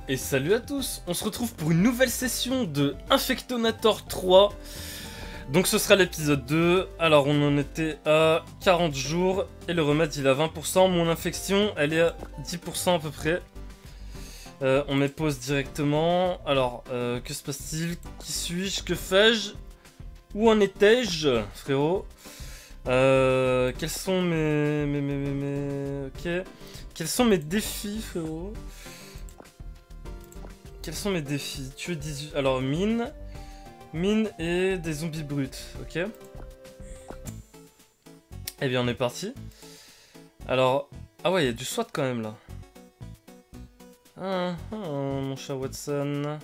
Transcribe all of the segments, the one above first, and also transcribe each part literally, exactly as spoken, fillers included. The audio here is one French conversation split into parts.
Et salut à tous, on se retrouve pour une nouvelle session de Infectonator trois. Donc ce sera l'épisode deux, alors on en était à quarante jours et le remède il est à vingt pour cent, mon infection elle est à dix pour cent à peu près. Euh, on met pause directement, alors euh, que se passe-t-il? Qui suis-je? Que fais-je? Où en étais-je, frérot? euh, Quels sont mes... mes, mes, mes, mes... Ok. Quels sont mes défis, frérot? Quels sont mes défis? Tuer dix-huit... Alors, mine. Mine et des zombies bruts, ok. Eh bien, on est parti. Alors... Ah ouais, il y a du SWAT quand même, là. Ah, ah, mon cher Watson.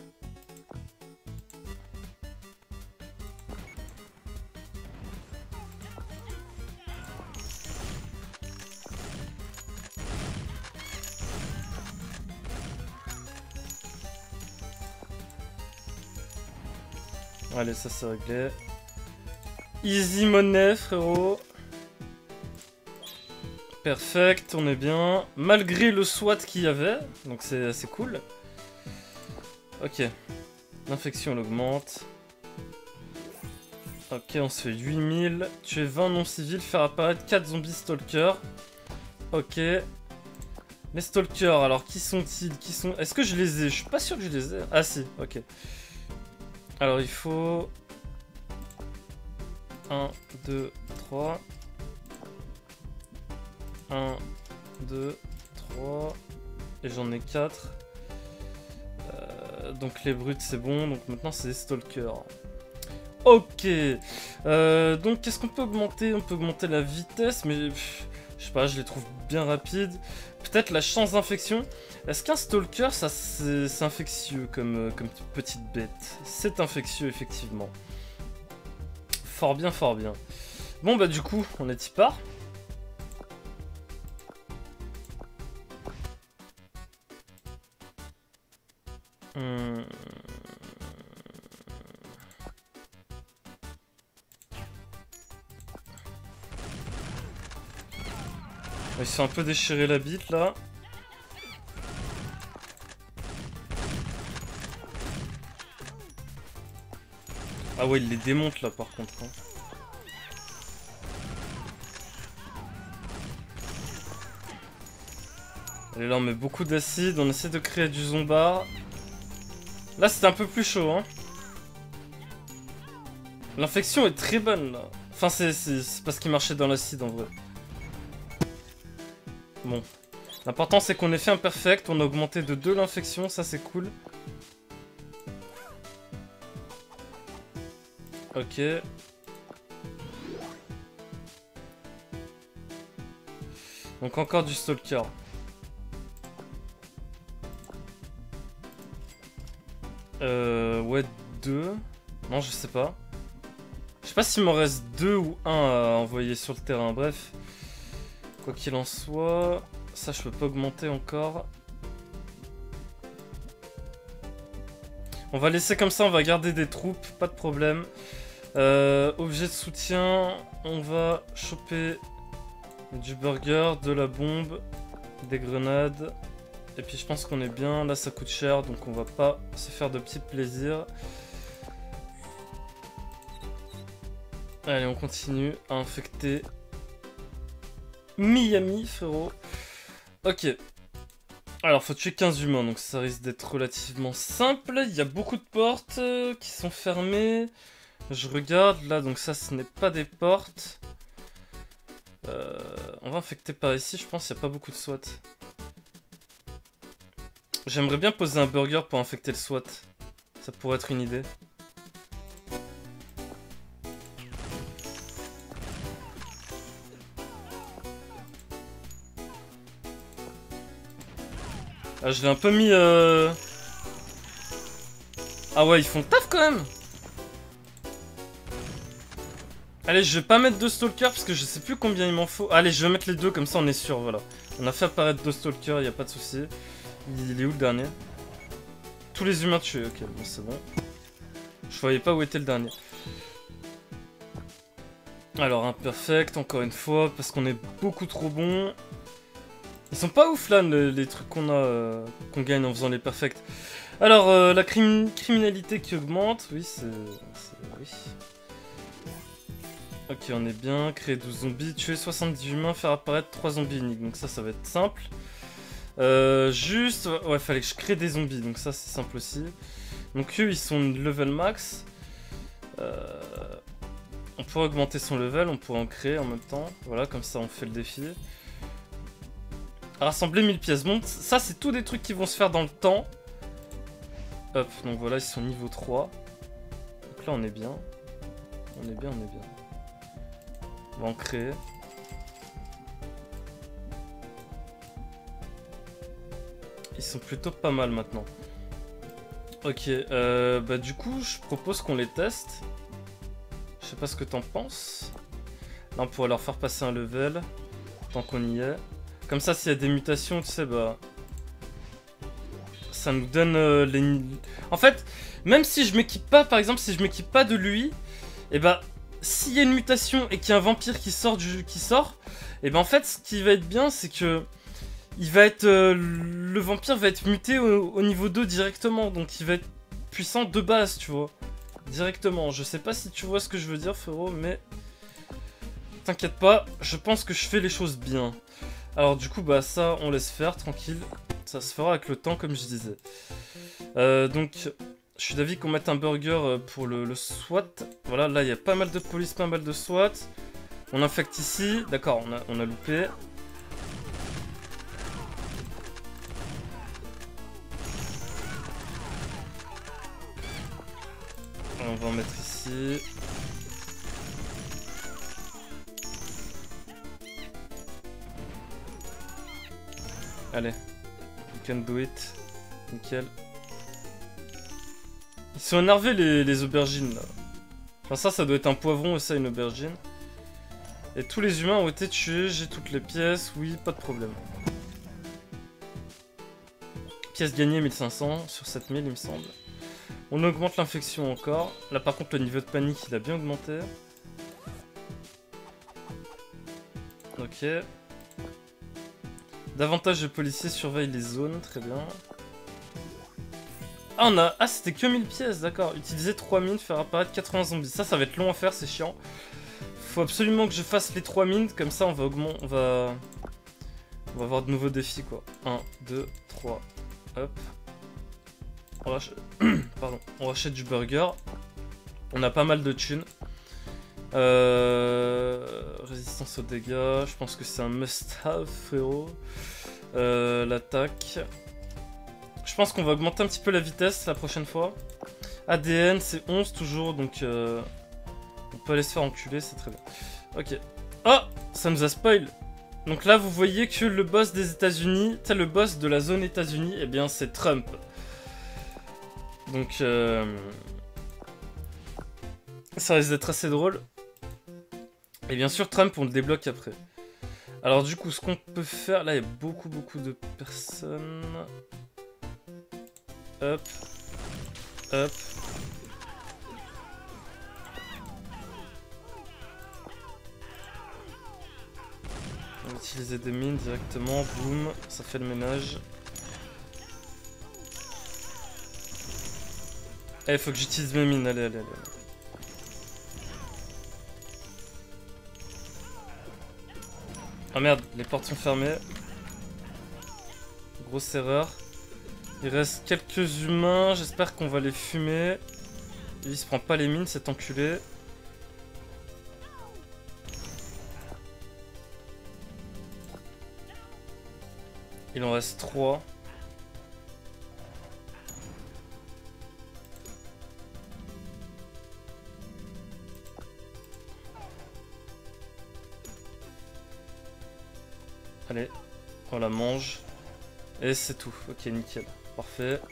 Allez, ça c'est réglé. Easy money, frérot. Perfect, on est bien. Malgré le SWAT qu'il y avait, donc c'est assez cool. Ok. L'infection, elle augmente. Ok, on se fait huit mille. Tuer vingt non-civils, faire apparaître quatre zombies stalkers. Ok. Les stalkers, alors qui sont-ils? Qui sont... Est-ce que je les ai? Je suis pas sûr que je les ai. Ah si, ok. Alors il faut... un, deux, trois. un, deux, trois. Et j'en ai quatre. Euh, donc les brutes c'est bon. Donc maintenant c'est des stalkers. Ok. Euh, donc qu'est-ce qu'on peut augmenter? On peut augmenter la vitesse. Mais pff, je sais pas, je les trouve bien rapides. Peut-être la chance d'infection. Est-ce qu'un stalker, ça c'est infectieux comme, comme petite bête? C'est infectieux effectivement. Fort bien, fort bien. Bon bah du coup, on est y part. Hum... Ils sont un peu déchirés la bite là. Ah ouais, il les démonte là par contre. Hein. Allez, là on met beaucoup d'acide, on essaie de créer du zombard. Là c'est un peu plus chaud. Hein. L'infection est très bonne là. Enfin c'est parce qu'il marchait dans l'acide en vrai. Bon. L'important c'est qu'on ait fait un perfect, on a augmenté de deux l'infection, ça c'est cool. Ok. Donc encore du stalker. Euh... Ouais, deux. Non, je sais pas. Je sais pas s'il m'en reste deux ou un à envoyer sur le terrain, bref. Quoi qu'il en soit... Ça, je peux pas augmenter encore. On va laisser comme ça, on va garder des troupes, pas de problème. Euh, objet de soutien, on va choper du burger, de la bombe, des grenades. Et puis je pense qu'on est bien, là ça coûte cher, donc on va pas se faire de petits plaisirs. Allez, on continue à infecter Miami, frérot. Ok. Alors, faut tuer quinze humains, donc ça risque d'être relativement simple. Il y a beaucoup de portes euh, qui sont fermées. Je regarde, là, donc ça, ce n'est pas des portes. Euh, on va infecter par ici, je pense qu'il n'y a pas beaucoup de SWAT. J'aimerais bien poser un burger pour infecter le SWAT. Ça pourrait être une idée. Ah, je l'ai un peu mis... Euh... Ah ouais, ils font le taf quand même. Allez, je vais pas mettre deux stalkers parce que je sais plus combien il m'en faut. Allez, je vais mettre les deux, comme ça on est sûr, voilà. On a fait apparaître deux stalkers, y a pas de souci. Il est où le dernier? Tous les humains tués, ok, bon c'est bon. Je voyais pas où était le dernier. Alors, imperfect, encore une fois, parce qu'on est beaucoup trop bon. Ils sont pas ouf là, le, les trucs qu'on a, euh, qu'on gagne en faisant les perfects. Alors, euh, la crim criminalité qui augmente, oui, c'est... Oui. Ok, on est bien. Créer douze zombies, tuer soixante-dix humains, faire apparaître trois zombies uniques. Donc ça, ça va être simple. Euh, juste... Ouais, fallait que je crée des zombies, donc ça, c'est simple aussi. Donc eux, ils sont level max. Euh... On pourrait augmenter son level, on pourrait en créer en même temps. Voilà, comme ça, on fait le défi. Rassembler mille pièces. Bon, ça, c'est tous des trucs qui vont se faire dans le temps. Hop, donc voilà, ils sont niveau trois. Donc là, on est bien. On est bien, on est bien. On va en créer. Ils sont plutôt pas mal maintenant. Ok, euh, bah du coup, je propose qu'on les teste. Je sais pas ce que t'en penses. Là, on pourrait leur faire passer un level. Tant qu'on y est. Comme ça, s'il y a des mutations, tu sais, bah... Ça nous donne euh, les... En fait, même si je m'équipe pas, par exemple, si je m'équipe pas de lui, et bah... S'il y a une mutation et qu'il y a un vampire qui sort, du... qui sort, et ben en fait, ce qui va être bien, c'est que... Il va être... Euh, le vampire va être muté au... au niveau deux directement, donc il va être puissant de base, tu vois. Directement. Je sais pas si tu vois ce que je veux dire, frérot, mais... T'inquiète pas, je pense que je fais les choses bien. Alors du coup, bah ça, on laisse faire, tranquille. Ça se fera avec le temps, comme je disais. Euh, donc, je suis d'avis qu'on mette un burger pour le, le SWAT. Voilà, là, il y a pas mal de police, pas mal de SWAT. On infecte ici. D'accord, on a, on a loupé. On va en mettre ici. Allez, you can do it. Nickel. Ils sont énervés les, les aubergines là. Enfin ça, ça doit être un poivron et ça une aubergine. Et tous les humains ont été tués, j'ai toutes les pièces, oui, pas de problème. Pièces gagnées mille cinq cents sur sept mille il me semble. On augmente l'infection encore. Là par contre le niveau de panique il a bien augmenté. Ok. Davantage de policiers surveillent les zones, très bien. Ah, on a... Ah, c'était que mille pièces, d'accord. Utiliser trois mines, faire apparaître quatre-vingts zombies. Ça, ça va être long à faire, c'est chiant. Faut absolument que je fasse les trois mines, comme ça on va augmenter... On va... On va avoir de nouveaux défis, quoi. un, deux, trois. Hop. On rachète... Pardon. On rachète du burger. On a pas mal de thunes. Euh... Résistance aux dégâts, je pense que c'est un must-have, frérot. Euh, L'attaque. Je pense qu'on va augmenter un petit peu la vitesse la prochaine fois. A D N, c'est onze toujours, donc euh... on peut aller se faire enculer, c'est très bien. Ok. Oh, ça nous a spoil. Donc là, vous voyez que le boss des États-Unis, tu sais, le boss de la zone États-Unis, eh bien, c'est Trump. Donc, euh... ça risque d'être assez drôle. Et bien sûr, Trump, on le débloque après. Alors du coup, ce qu'on peut faire... Là, il y a beaucoup, beaucoup de personnes. Hop. Hop. On va utiliser des mines directement. Boum. Ça fait le ménage. Eh, faut que j'utilise mes mines. Allez, allez, allez. Ah merde, les portes sont fermées. Grosse erreur. Il reste quelques humains, j'espère qu'on va les fumer. Il se prend pas les mines, cet enculé. Il en reste trois. Allez, on la mange. Et c'est tout. Ok, nickel. Parfait.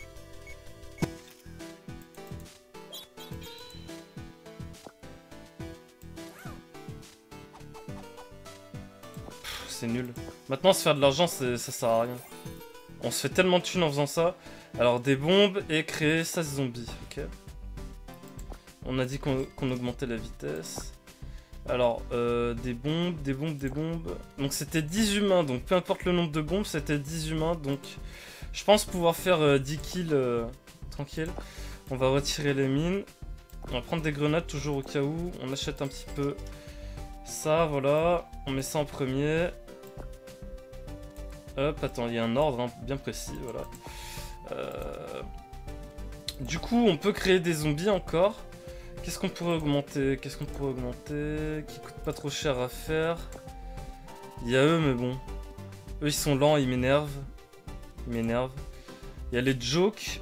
C'est nul. Maintenant, se faire de l'argent, ça sert à rien. On se fait tellement de thunes en faisant ça. Alors, des bombes et créer seize zombies. Ok. On a dit qu'on qu'on augmentait la vitesse. Alors, euh, des bombes, des bombes, des bombes. Donc c'était dix humains, donc peu importe le nombre de bombes, c'était dix humains. Donc je pense pouvoir faire euh, dix kills euh, tranquille. On va retirer les mines. On va prendre des grenades toujours au cas où. On achète un petit peu ça, voilà. On met ça en premier. Hop, attends, il y a un ordre hein, bien précis, voilà. Euh... Du coup, on peut créer des zombies encore. Qu'est-ce qu'on pourrait augmenter? Qu'est-ce qu'on pourrait augmenter? Qui coûte pas trop cher à faire. Il y a eux, mais bon. Eux, ils sont lents, ils m'énervent. Ils m'énervent. Il y a les jokes.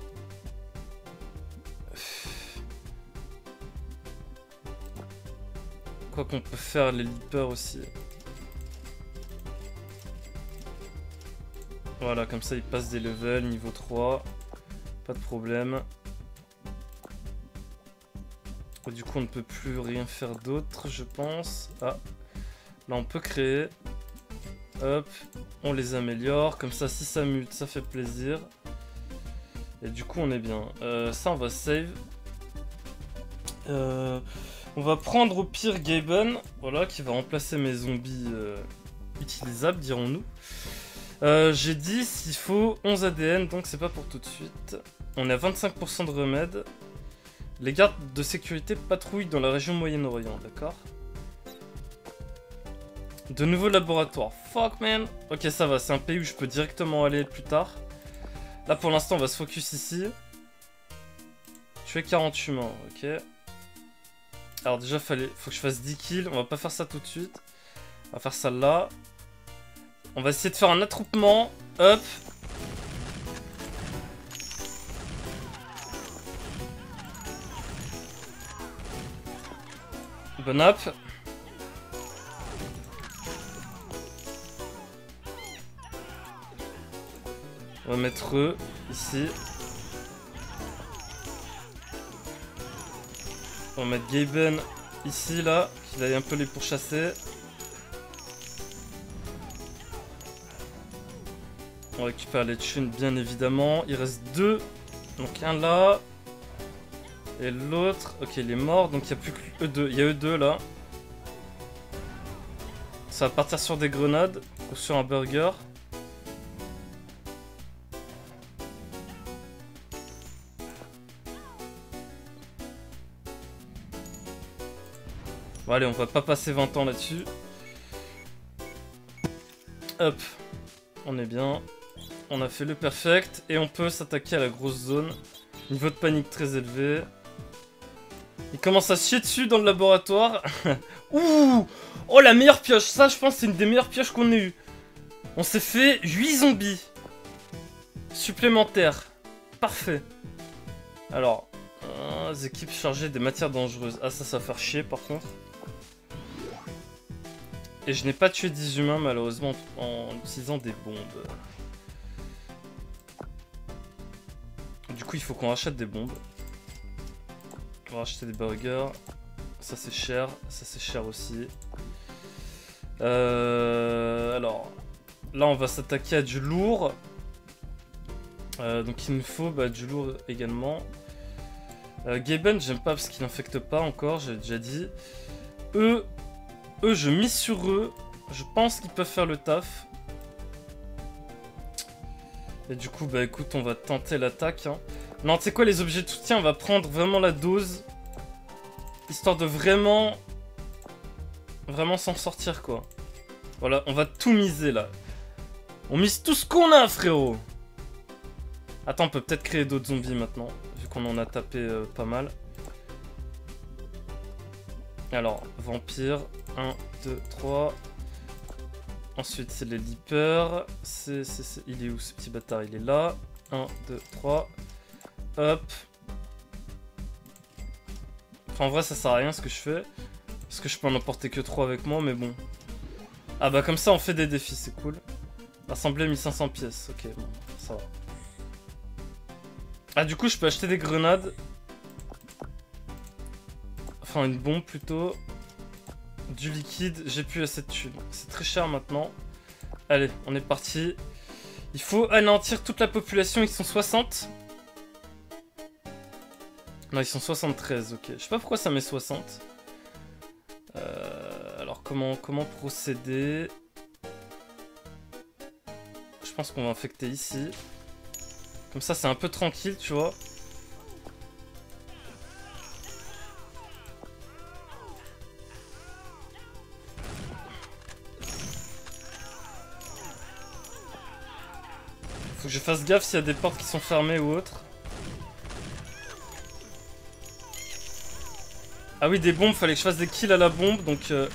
Quoi qu'on peut faire, les leapers aussi. Voilà, comme ça, ils passent des levels, niveau trois. Pas de problème. Du coup, on ne peut plus rien faire d'autre, je pense. Ah, là, on peut créer. Hop, on les améliore. Comme ça, si ça mute, ça fait plaisir. Et du coup, on est bien. Euh, ça, on va save. Euh, on va prendre au pire Gaben, voilà, qui va remplacer mes zombies euh, utilisables, dirons-nous. Euh, J'ai dit s'il faut onze A D N, donc c'est pas pour tout de suite. On est à vingt-cinq pour cent de remède. Les gardes de sécurité patrouillent dans la région Moyen-Orient, d'accord? De nouveaux laboratoires. Fuck man. Ok, ça va, c'est un pays où je peux directement aller plus tard. Là pour l'instant on va se focus ici. Tuer quarante humains, ok. Alors déjà fallait, faut que je fasse dix kills, on va pas faire ça tout de suite. On va faire ça là. On va essayer de faire un attroupement. Hop. Bon up. On va mettre eux ici. On va mettre Gaben ici là, qu'il aille un peu les pourchasser. On récupère les thunes bien évidemment. Il reste deux. Donc un là. Et l'autre, ok, il est mort, donc il n'y a plus que eux deux. Il y a eux deux là. Ça va partir sur des grenades ou sur un burger. Bon, allez, on va pas passer vingt ans là-dessus. Hop, on est bien. On a fait le perfect et on peut s'attaquer à la grosse zone. Niveau de panique très élevé. Il commence à se chier dessus dans le laboratoire. Ouh! Oh, la meilleure pioche. Ça, je pense, c'est une des meilleures pioches qu'on ait eues. On s'est fait huit zombies supplémentaires. Parfait. Alors, euh, les équipes chargées des matières dangereuses. Ah, ça, ça va faire chier, par contre. Et je n'ai pas tué dix humains, malheureusement, en utilisant des bombes. Du coup, il faut qu'on rachète des bombes. On va racheter des burgers. Ça, c'est cher. Ça, c'est cher aussi. Euh, alors, là, on va s'attaquer à du lourd. Euh, donc, il nous faut bah, du lourd également. Euh, Gaben, j'aime pas parce qu'il n'infecte pas encore, j'ai déjà dit. Eux, eux, je mise sur eux. Je pense qu'ils peuvent faire le taf. Et du coup, bah écoute, on va tenter l'attaque. Hein. Non, tu sais quoi, les objets de soutien, on va prendre vraiment la dose. Histoire de vraiment... Vraiment s'en sortir, quoi. Voilà, on va tout miser, là. On mise tout ce qu'on a, frérot. Attends, on peut peut-être créer d'autres zombies, maintenant. Vu qu'on en a tapé euh, pas mal. Alors, vampire. un, deux, trois... Ensuite, c'est les leapers. C'est, c'est, c'est... Il est où ce petit bâtard? Il est là. un, deux, trois. Hop. Enfin, en vrai, ça sert à rien ce que je fais. Parce que je peux en emporter que trois avec moi, mais bon. Ah bah, comme ça, on fait des défis, c'est cool. Assembler mille cinq cents pièces. Ok, bon, ça va. Ah, du coup, je peux acheter des grenades. Enfin, une bombe plutôt. Du liquide, j'ai plus assez de thunes. C'est très cher maintenant. Allez, on est parti. Il faut anéantir toute la population. Ils sont soixante. Non, ils sont soixante-treize, ok. Je sais pas pourquoi ça met soixante. Euh... comment, comment procéder? Je pense qu'on va infecter ici. Comme ça, c'est un peu tranquille, tu vois. Faut que je fasse gaffe s'il y a des portes qui sont fermées ou autres. Ah oui, des bombes, fallait que je fasse des kills à la bombe, donc... Euh...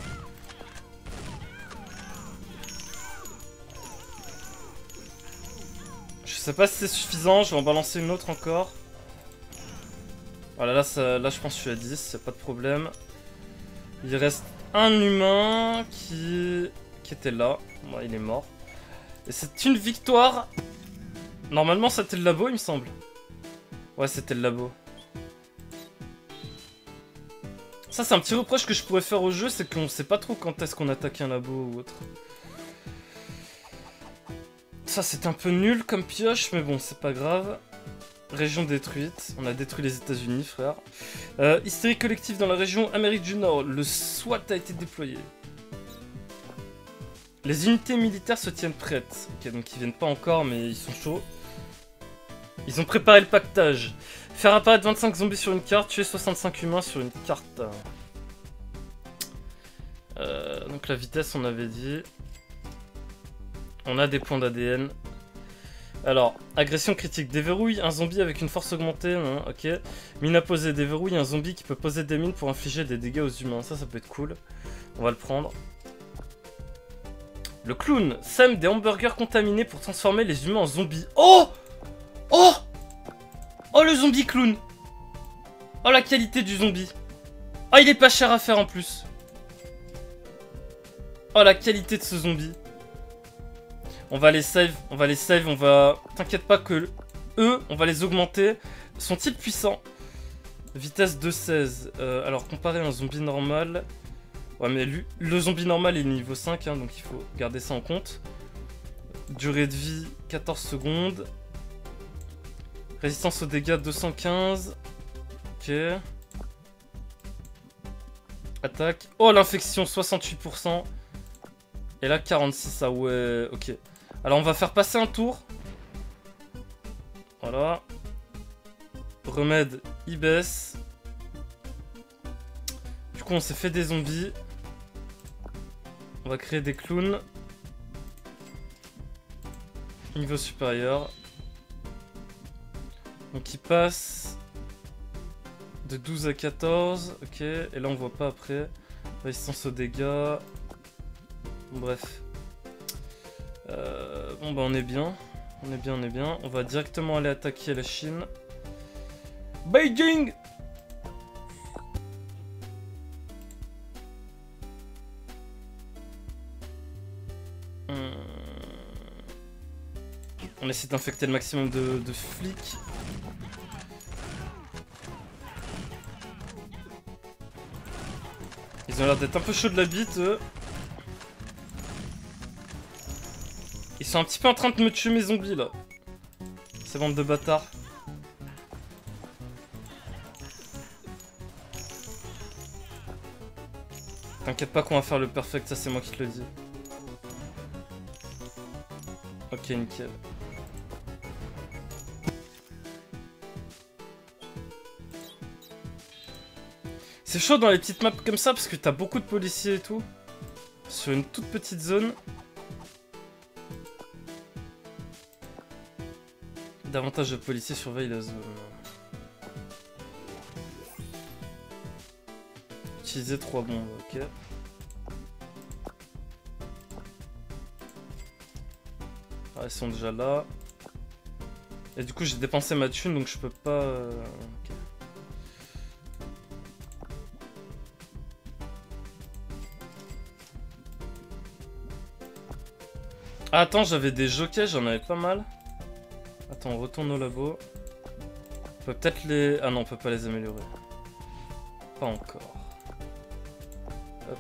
Je sais pas si c'est suffisant, je vais en balancer une autre encore. Voilà, là, ça, là je pense que je suis à dix, y'a pas de problème. Il reste un humain qui, qui était là. Bon, il est mort. Et c'est une victoire. Normalement, c'était le labo, il me semble. Ouais, c'était le labo. Ça, c'est un petit reproche que je pourrais faire au jeu, c'est qu'on sait pas trop quand est-ce qu'on attaque un labo ou autre. Ça, c'est un peu nul comme pioche, mais bon, c'est pas grave. Région détruite. On a détruit les États-Unis, frère. Euh, hystérie collective dans la région Amérique du Nord. Le SWAT a été déployé. Les unités militaires se tiennent prêtes. Ok, donc ils viennent pas encore, mais ils sont chauds. Ils ont préparé le pactage. Faire apparaître vingt-cinq zombies sur une carte, tuer soixante-cinq humains sur une carte. Euh, donc la vitesse, on avait dit. On a des points d'A D N. Alors, agression critique. Déverrouille un zombie avec une force augmentée. Hein, ok. Mine à poser. Déverrouille un zombie qui peut poser des mines pour infliger des dégâts aux humains. Ça, ça peut être cool. On va le prendre. Le clown sème des hamburgers contaminés pour transformer les humains en zombies. Oh! Oh! Oh, le zombie clown! Oh, la qualité du zombie! Oh, il est pas cher à faire en plus! Oh, la qualité de ce zombie! On va les save, on va les save, on va... T'inquiète pas que eux, on va les augmenter. Sont-ils puissants? Vitesse deux seize. Euh, alors, comparé à un zombie normal... Ouais, mais lui, le zombie normal est niveau cinq, hein, donc il faut garder ça en compte. Durée de vie, quatorze secondes. Résistance aux dégâts, deux cent quinze. Ok. Attaque. Oh, l'infection, soixante-huit pour cent. Et là, quarante-six, ah ouais, ok. Alors, on va faire passer un tour. Voilà. Remède, il baisse. Du coup, on s'est fait des zombies. On va créer des clowns. Niveau supérieur. Donc il passe de douze à quatorze. Ok, et là on voit pas après. Résistance aux dégâts. Bref. Euh, bon bah on est bien. On est bien, on est bien. On va directement aller attaquer la Chine. Beijing! On essaie d'infecter le maximum de, de flics. Ils ont l'air d'être un peu chauds de la bite, eux. Ils sont un petit peu en train de me tuer mes zombies, là. Ces bandes de bâtards. T'inquiète pas qu'on va faire le perfect, ça c'est moi qui te le dis. Ok, nickel. C'est chaud dans les petites maps comme ça parce que t'as beaucoup de policiers et tout. Sur une toute petite zone. Davantage de policiers surveillent la zone. Utiliser trois bombes, ok. Ah, ils sont déjà là. Et du coup j'ai dépensé ma thune donc je peux pas... Euh... Okay. Ah, attends, j'avais des jockeys, j'en avais pas mal. Attends, on retourne au labo. On peut peut-être les... Ah non, on peut pas les améliorer. Pas encore. Hop.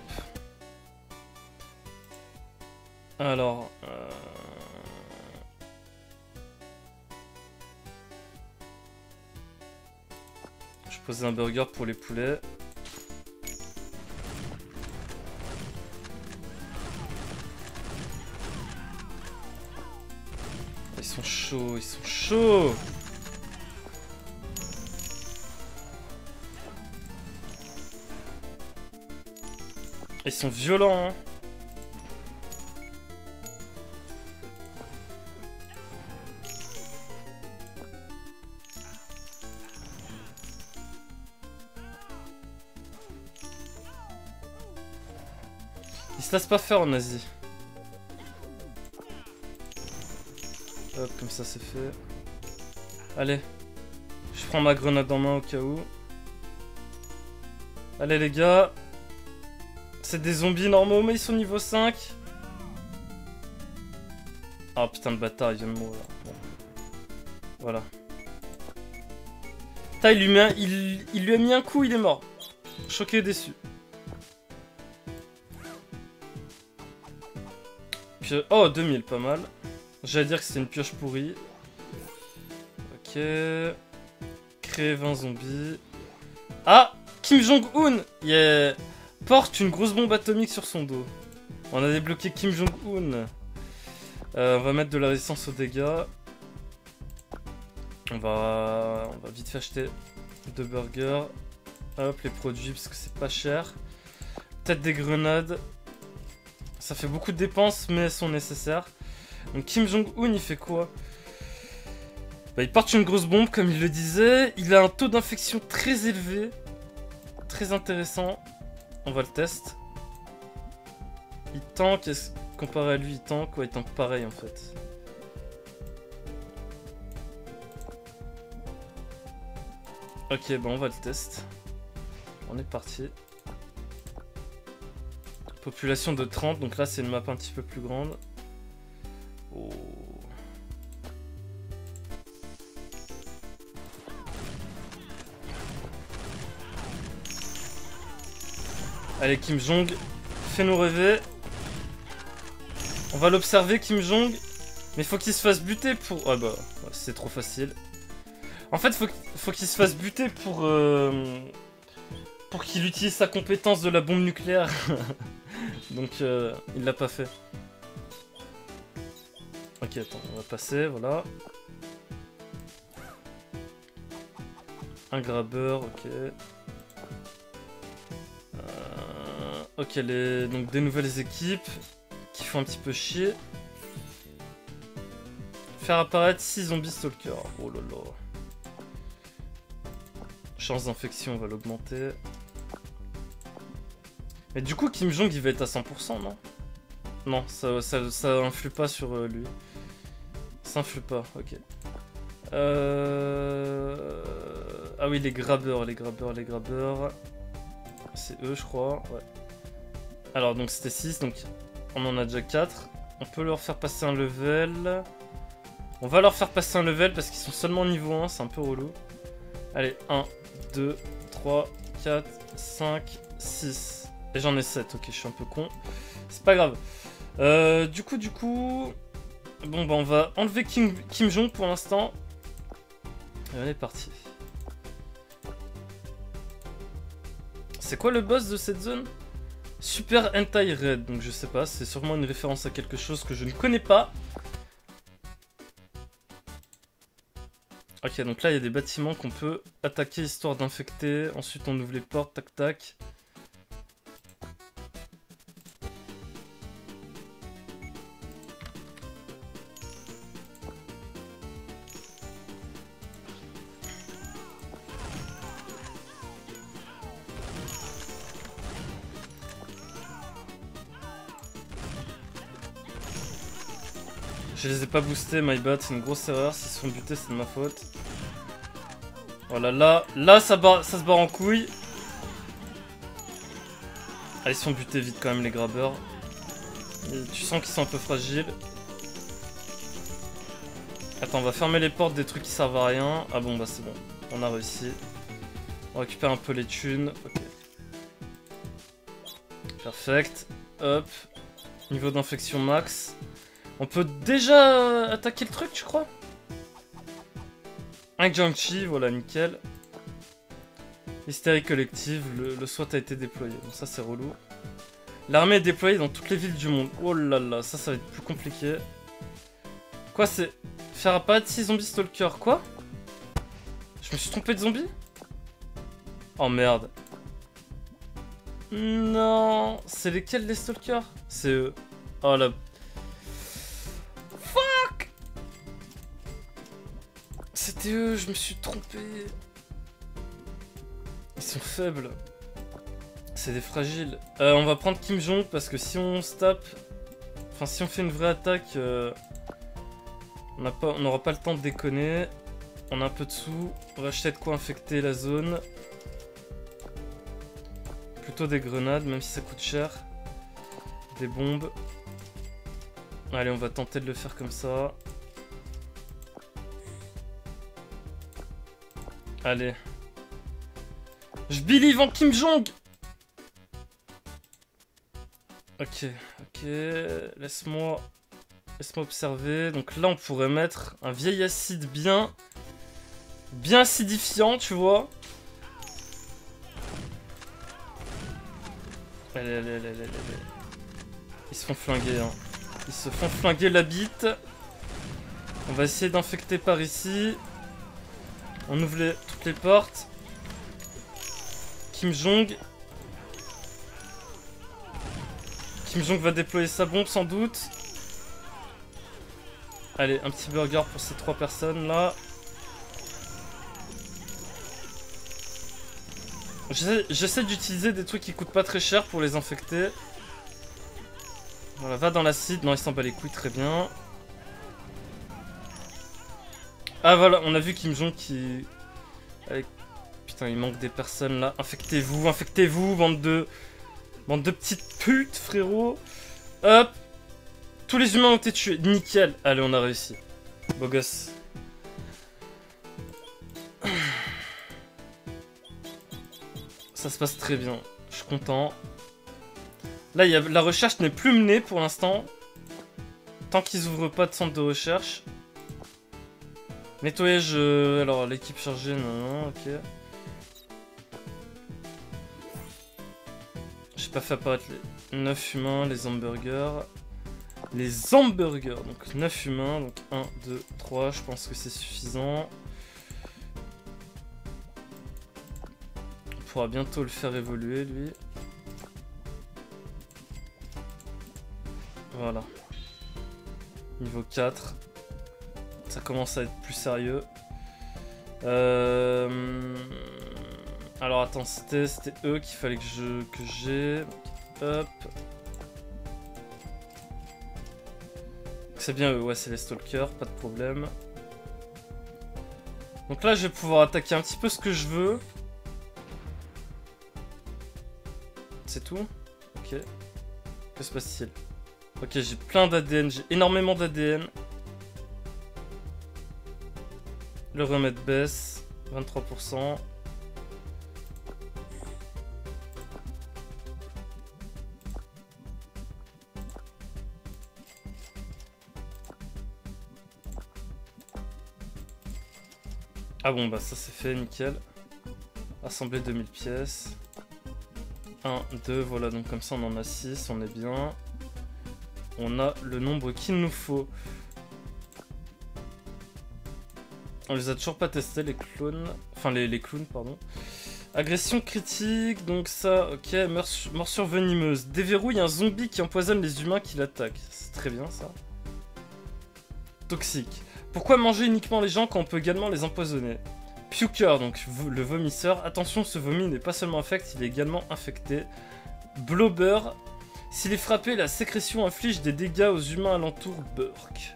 Alors... Euh... Je posais un burger pour les poulets. chauds, ils sont chauds. Ils sont violents, hein. Ils se laissent pas faire en Asie. Hop, comme ça c'est fait. Allez. Je prends ma grenade en main au cas où. Allez les gars. C'est des zombies normaux, mais ils sont niveau cinq. Ah putain de bâtard, il vient de mourir. Bon. Voilà. Putain, il lui, met un, il, il lui a mis un coup, il est mort. Choqué et déçu. Puis, oh, deux mille, pas mal. J'allais dire que c'était une pioche pourrie. Ok. Créer vingt zombies. Ah, Kim Jong-un, yeah. Porte une grosse bombe atomique sur son dos. On a débloqué Kim Jong-un. Euh, on va mettre de la résistance aux dégâts. On va, on va vite fait acheter deux burgers. Hop, les produits parce que c'est pas cher. Peut-être des grenades. Ça fait beaucoup de dépenses, mais elles sont nécessaires. Donc Kim Jong-un, il fait quoi? Bah, il porte une grosse bombe, comme il le disait. Il a un taux d'infection très élevé. Très intéressant. On va le tester. Il tank, comparé à lui, il tank. Ouais, il tank pareil en fait. Ok, bon, on va le tester. On est parti. Population de trente, donc là c'est une map un petit peu plus grande. Oh. Allez Kim Jong, fais-nous rêver. On va l'observer Kim Jong. Mais faut qu'il se fasse buter pour... Ah bah, c'est trop facile. En fait, faut, faut qu'il se fasse buter pour... Euh... Pour qu'il utilise sa compétence de la bombe nucléaire. Donc, euh, il l'a pas fait. Ok, attends, on va passer, voilà. Un grabbeur, ok. Euh, ok, les, donc des nouvelles équipes qui font un petit peu chier. Faire apparaître six zombies stalkers. Oh là là. Chance d'infection, on va l'augmenter. Mais du coup, Kim Jong, il va être à cent pour cent, non? Non, ça, ça, ça influe pas sur euh, lui. Ça influe pas, ok. Euh... Ah oui, les grabbeurs, les grabbeurs, les grabbeurs. C'est eux, je crois, ouais. Alors, donc c'était six, donc on en a déjà quatre. On peut leur faire passer un level. On va leur faire passer un level parce qu'ils sont seulement niveau un, c'est un peu relou. Allez, un, deux, trois, quatre, cinq, six. Et j'en ai sept, ok, je suis un peu con. C'est pas grave. Euh, du coup, du coup... Bon, bah on va enlever Kim, Kim Jong pour l'instant. Et on est parti. C'est quoi le boss de cette zone? Super Hentai Red, donc je sais pas, c'est sûrement une référence à quelque chose que je ne connais pas. Ok, donc là il y a des bâtiments qu'on peut attaquer histoire d'infecter. Ensuite on ouvre les portes, tac tac. Je les ai pas boostés, my bad, c'est une grosse erreur. S'ils se font buter, c'est de ma faute. Voilà, là, là ça, barre, ça se barre en couille. Ah, ils se font buter vite quand même, les grabbeurs. Et tu sens qu'ils sont un peu fragiles. Attends, on va fermer les portes des trucs qui servent à rien. Ah bon, bah c'est bon, on a réussi. On récupère un peu les thunes. Ok. Perfect. Hop. Niveau d'infection max. On peut déjà attaquer le truc, tu crois? Un Jiangxi, voilà, nickel. Hystérie collective, le, le SWAT a été déployé. Donc ça, c'est relou. L'armée est déployée dans toutes les villes du monde. Oh là là, ça, ça va être plus compliqué. Quoi, c'est... Faire apparaître six zombies stalker. Quoi? Je me suis trompé de zombie? Oh merde. Non. C'est lesquels les stalkers? C'est eux. Oh la... Fuck. C'était eux, je me suis trompé. Ils sont faibles. C'est des fragiles. Euh, on va prendre Kim Jong parce que si on se tape... Enfin si on fait une vraie attaque... Euh... On n'aura pas le temps de déconner. On a un peu de sous. On va acheter de quoi infecter la zone. Plutôt des grenades, même si ça coûte cher. Des bombes. Allez, on va tenter de le faire comme ça. Allez. Je believe en Kim Jong. Ok, ok. Laisse-moi... Laisse-moi observer. Donc là, on pourrait mettre un vieil acide bien... Bien acidifiant, tu vois. Allez, allez, allez, allez, allez. Ils se font flinguer, hein. Ils se font flinguer la bite. On va essayer d'infecter par ici. On ouvre les, toutes les portes. Kim Jong. Kim Jong va déployer sa bombe, sans doute. Allez, un petit burger pour ces trois personnes là. J'essaie d'utiliser des trucs qui coûtent pas très cher pour les infecter. Voilà, va dans l'acide. Non, il s'en bat les couilles, très bien. Ah voilà, on a vu Kim Jong qui... Allez. Putain, il manque des personnes là. Infectez-vous, infectez-vous, bande de... Bande de petites putes, frérot. Hop. Tous les humains ont été tués. Nickel. Allez, on a réussi. Beau gosse. Ça se passe très bien. Je suis content. Là, y a... la recherche n'est plus menée pour l'instant. Tant qu'ils ouvrent pas de centre de recherche. Nettoyage... Euh... Alors, l'équipe chargée, non, non, ok. J'ai pas fait apparaître les neuf humains, les hamburgers. Les hamburgers, donc neuf humains, donc un, deux, trois, je pense que c'est suffisant. On pourra bientôt le faire évoluer, lui. Voilà. Niveau quatre. Ça commence à être plus sérieux. Euh... Alors attends, c'était eux qu'il fallait que je que j'ai. Hop. C'est bien eux, ouais, c'est les stalkers, pas de problème. Donc là, je vais pouvoir attaquer un petit peu ce que je veux. C'est tout? Ok. Que se passe-t-il? Ok, j'ai plein d'A D N, j'ai énormément d'A D N. Le remède baisse, vingt-trois pour cent. Ah bon, bah ça c'est fait, nickel. Assembler deux mille pièces. un, deux, voilà, donc comme ça on en a six, on est bien. On a le nombre qu'il nous faut. On les a toujours pas testés, les clones. Enfin, les, les clowns, pardon. Agression critique, donc ça, ok. Morsure, morsure venimeuse. Déverrouille un zombie qui empoisonne les humains qui l'attaquent. C'est très bien ça. Toxique. Pourquoi manger uniquement les gens quand on peut également les empoisonner? Puker, donc le vomisseur. Attention, ce vomi n'est pas seulement infect, il est également infecté. Blobber. S'il est frappé, la sécrétion inflige des dégâts aux humains alentour. Burk.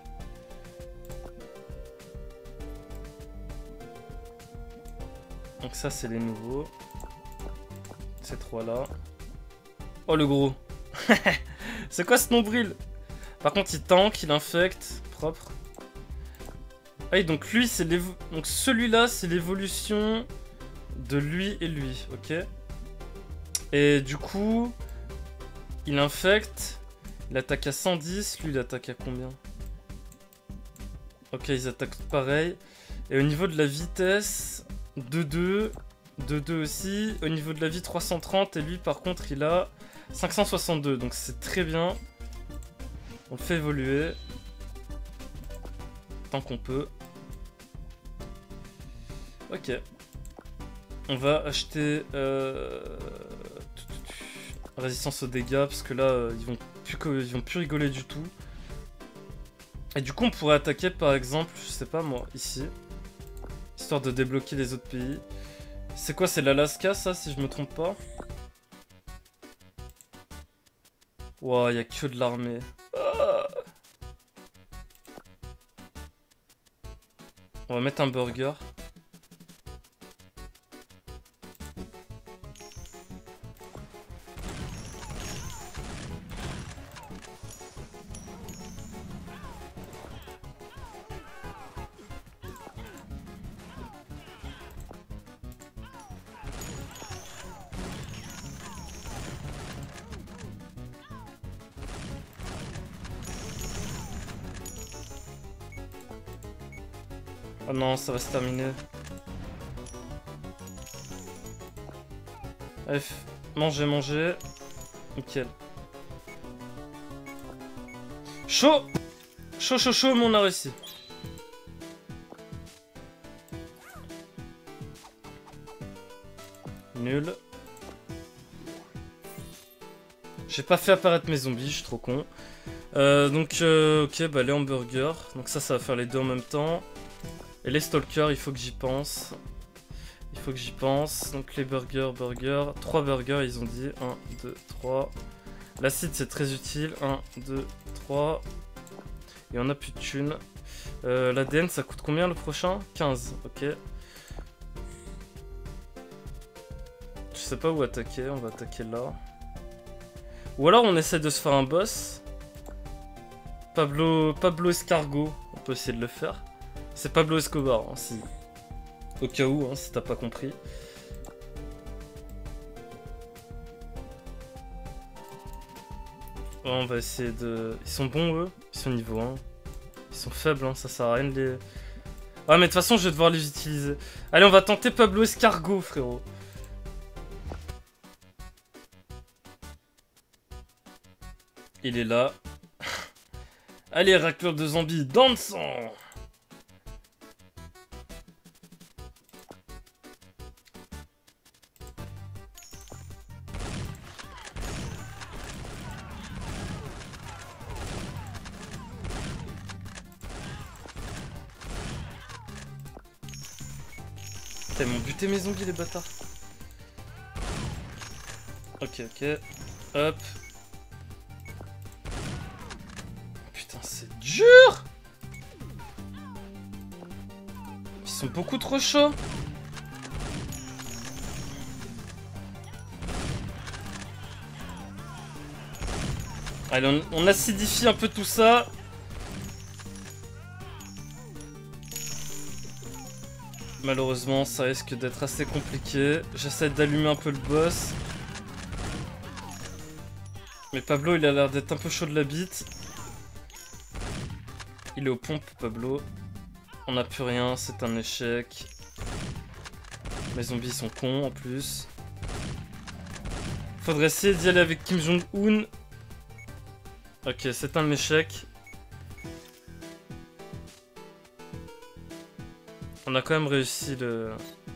Donc ça, c'est les nouveaux. Ces trois-là. Oh, le gros. C'est quoi ce nombril? Par contre, il tank, il infecte. Propre. Ah oui, donc lui, c'est l'évo... Donc celui-là, c'est l'évolution de lui et lui, ok? Et du coup, il infecte. Il attaque à cent dix. Lui, il attaque à combien? Ok, ils attaquent pareil. Et au niveau de la vitesse, deux deux. deux deux aussi. Au niveau de la vie, trois cent trente. Et lui, par contre, il a cinq cent soixante-deux. Donc c'est très bien. On le fait évoluer. tant qu'on peut. Ok. On va acheter euh... résistance aux dégâts parce que là euh, ils vont plus ils vont plus rigoler du tout. Et du coup on pourrait attaquer par exemple, je sais pas moi, ici, histoire de débloquer les autres pays. C'est quoi, c'est l'Alaska ça si je me trompe pas? Wow, y a que de l'armée. Ah. On va mettre un burger. Oh non, ça va se terminer. Allez, manger, manger. Nickel. Chaud! Chaud, chaud, chaud, mais on a réussi. Nul. J'ai pas fait apparaître mes zombies, je suis trop con. Euh, donc, euh, ok, bah les hamburgers. Donc ça, ça va faire les deux en même temps. Et les stalkers, il faut que j'y pense. Il faut que j'y pense. Donc les burgers, burgers. trois burgers, ils ont dit. un, deux, trois. L'acide, c'est très utile. un, deux, trois. Et on a plus de thunes. Euh, L'A D N, ça coûte combien le prochain? quinze, ok. Je sais pas où attaquer, on va attaquer là. Ou alors on essaie de se faire un boss. Pablo, Pablo Escargot, on peut essayer de le faire. C'est Pablo Escobar, hein, si. Au cas où, hein, si t'as pas compris. Ouais, on va essayer de... Ils sont bons, eux. Ils sont niveau un. Ils sont faibles, hein, ça sert à rien de les... Ah, mais de toute façon, je vais devoir les utiliser. Allez, on va tenter Pablo Escargot, frérot. Il est là. Allez, racleur de zombies, dansons! Putain, ils m'ont buté mes zombies, les bâtards. Ok, ok. Hop. Putain, c'est dur! Ils sont beaucoup trop chauds. Allez, on, on acidifie un peu tout ça. Malheureusement, ça risque d'être assez compliqué. J'essaie d'allumer un peu le boss. Mais Pablo, il a l'air d'être un peu chaud de la bite. Il est aux pompes, Pablo. On n'a plus rien, c'est un échec. Mes zombies sont cons, en plus. Faudrait essayer d'y aller avec Kim Jong-un. Ok, c'est un échec. On a quand même réussi le...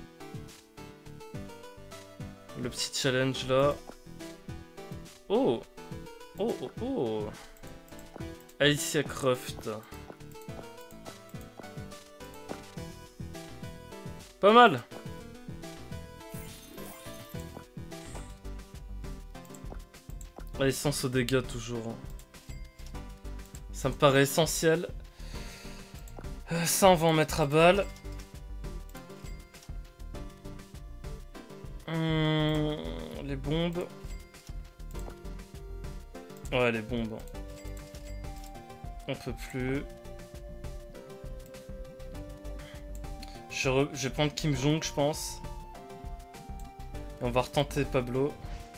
Le petit challenge là. Oh! Oh oh oh! Alicia Croft. Pas mal! Résistance aux dégâts toujours. Ça me paraît essentiel. Euh, ça on va en mettre à balle. Hum, les bombes. Ouais, les bombes. On peut plus. Je, re... je vais prendre Kim Jong, je pense. Et on va retenter Pablo.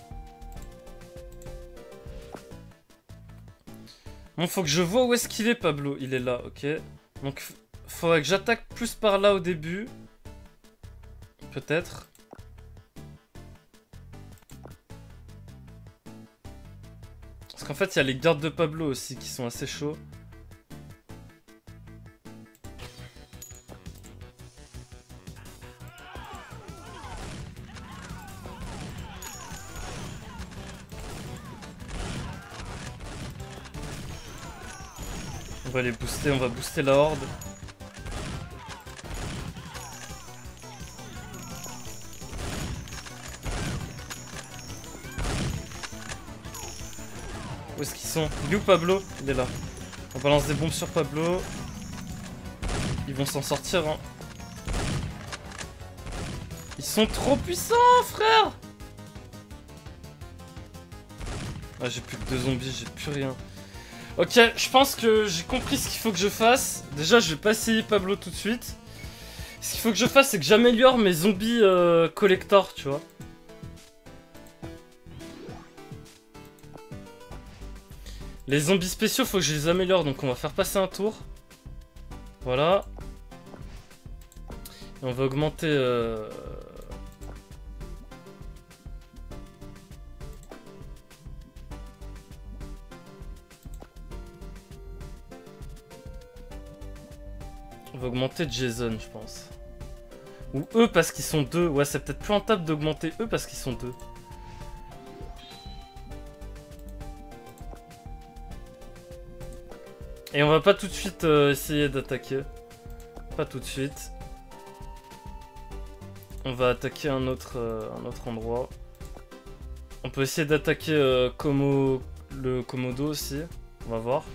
Bon, faut que je vois où est-ce qu'il est, Pablo. Il est là, ok. Donc, faudrait que j'attaque plus par là au début. Peut-être. Parce qu'en fait, il y a les gardes de Pablo aussi qui sont assez chauds. On va les booster, on va booster la horde. Où est-ce qu'ils sont? Il est où Pablo? Il est là. On balance des bombes sur Pablo. Ils vont s'en sortir, hein. Ils sont trop puissants, frère! Ah, j'ai plus que deux zombies, j'ai plus rien. Ok, je pense que j'ai compris ce qu'il faut que je fasse. Déjà, je vais pas essayer Pablo tout de suite. Ce qu'il faut que je fasse, c'est que j'améliore mes zombies euh, collector, tu vois. Les zombies spéciaux, faut que je les améliore, donc on va faire passer un tour. Voilà. Et on va augmenter... Euh... On va augmenter Jason, je pense. Ou eux parce qu'ils sont deux. Ouais, c'est peut-être plus rentable d'augmenter eux parce qu'ils sont deux. Et on va pas tout de suite euh, essayer d'attaquer. Pas tout de suite. On va attaquer un autre, euh, un autre endroit. On peut essayer d'attaquer euh, Como... le Komodo aussi. On va voir.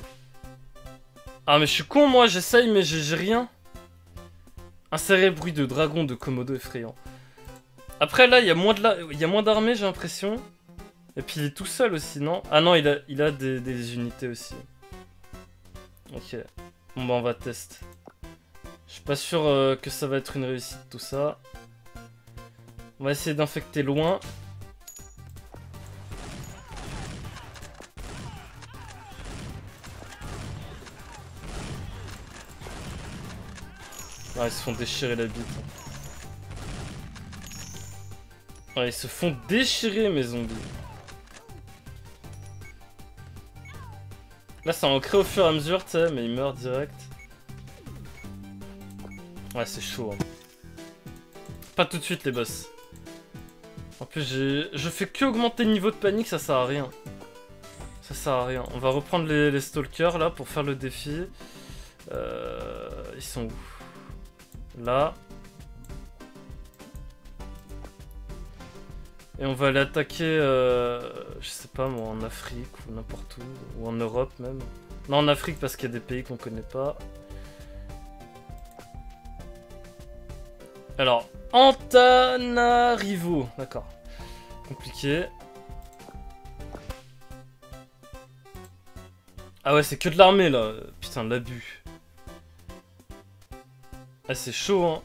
Ah mais je suis con moi, j'essaye mais j'ai rien. Insérer bruit de dragon de Komodo effrayant. Après là, il y a moins de la... il y a moins d'armées, j'ai l'impression. Et puis il est tout seul aussi, non? Ah non, il a, il a des, des unités aussi. Ok. Bon bah on va tester. Je suis pas sûr euh, que ça va être une réussite tout ça. On va essayer d'infecter loin. Ah, ils se font déchirer la bite. Ah, ils se font déchirer mes zombies. Là, ça en crée au fur et à mesure, tu sais, mais ils meurent direct. Ouais, c'est chaud. Hein. Pas tout de suite, les boss. En plus, j'ai... je fais que augmenter le niveau de panique, ça sert à rien. Ça sert à rien. On va reprendre les, les stalkers, là, pour faire le défi. Euh... Ils sont où? Là. Et on va aller attaquer, euh, je sais pas moi, en Afrique ou n'importe où, ou en Europe même. Non, en Afrique parce qu'il y a des pays qu'on connaît pas. Alors, Antananarivo, d'accord. Compliqué. Ah ouais, c'est que de l'armée là, putain, l'abus. Ah, c'est chaud, hein.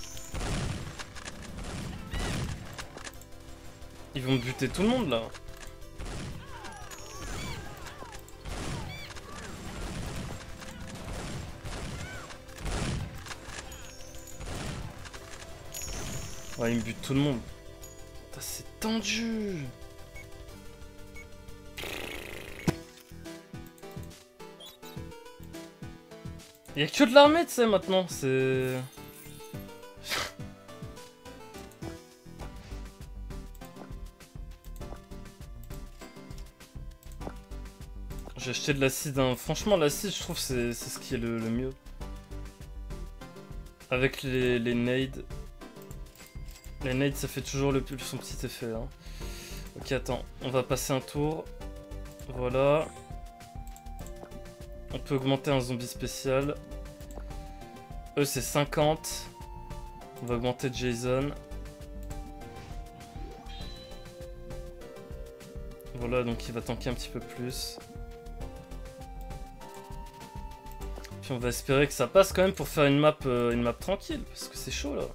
Ils vont buter tout le monde là. Ouais, ils me butent tout le monde. C'est tendu. Il y a que de l'armée, tu sais, maintenant. C'est... J'ai acheté de l'acide, hein. Franchement l'acide je trouve c'est ce qui est le, le mieux. Avec les, les nades. Les nades ça fait toujours le, son petit effet. Hein. Ok attends, on va passer un tour. Voilà. On peut augmenter un zombie spécial. Eux c'est cinquante. On va augmenter Jason. Voilà donc il va tanker un petit peu plus. Puis on va espérer que ça passe quand même pour faire une map, euh, une map tranquille, parce que c'est chaud là.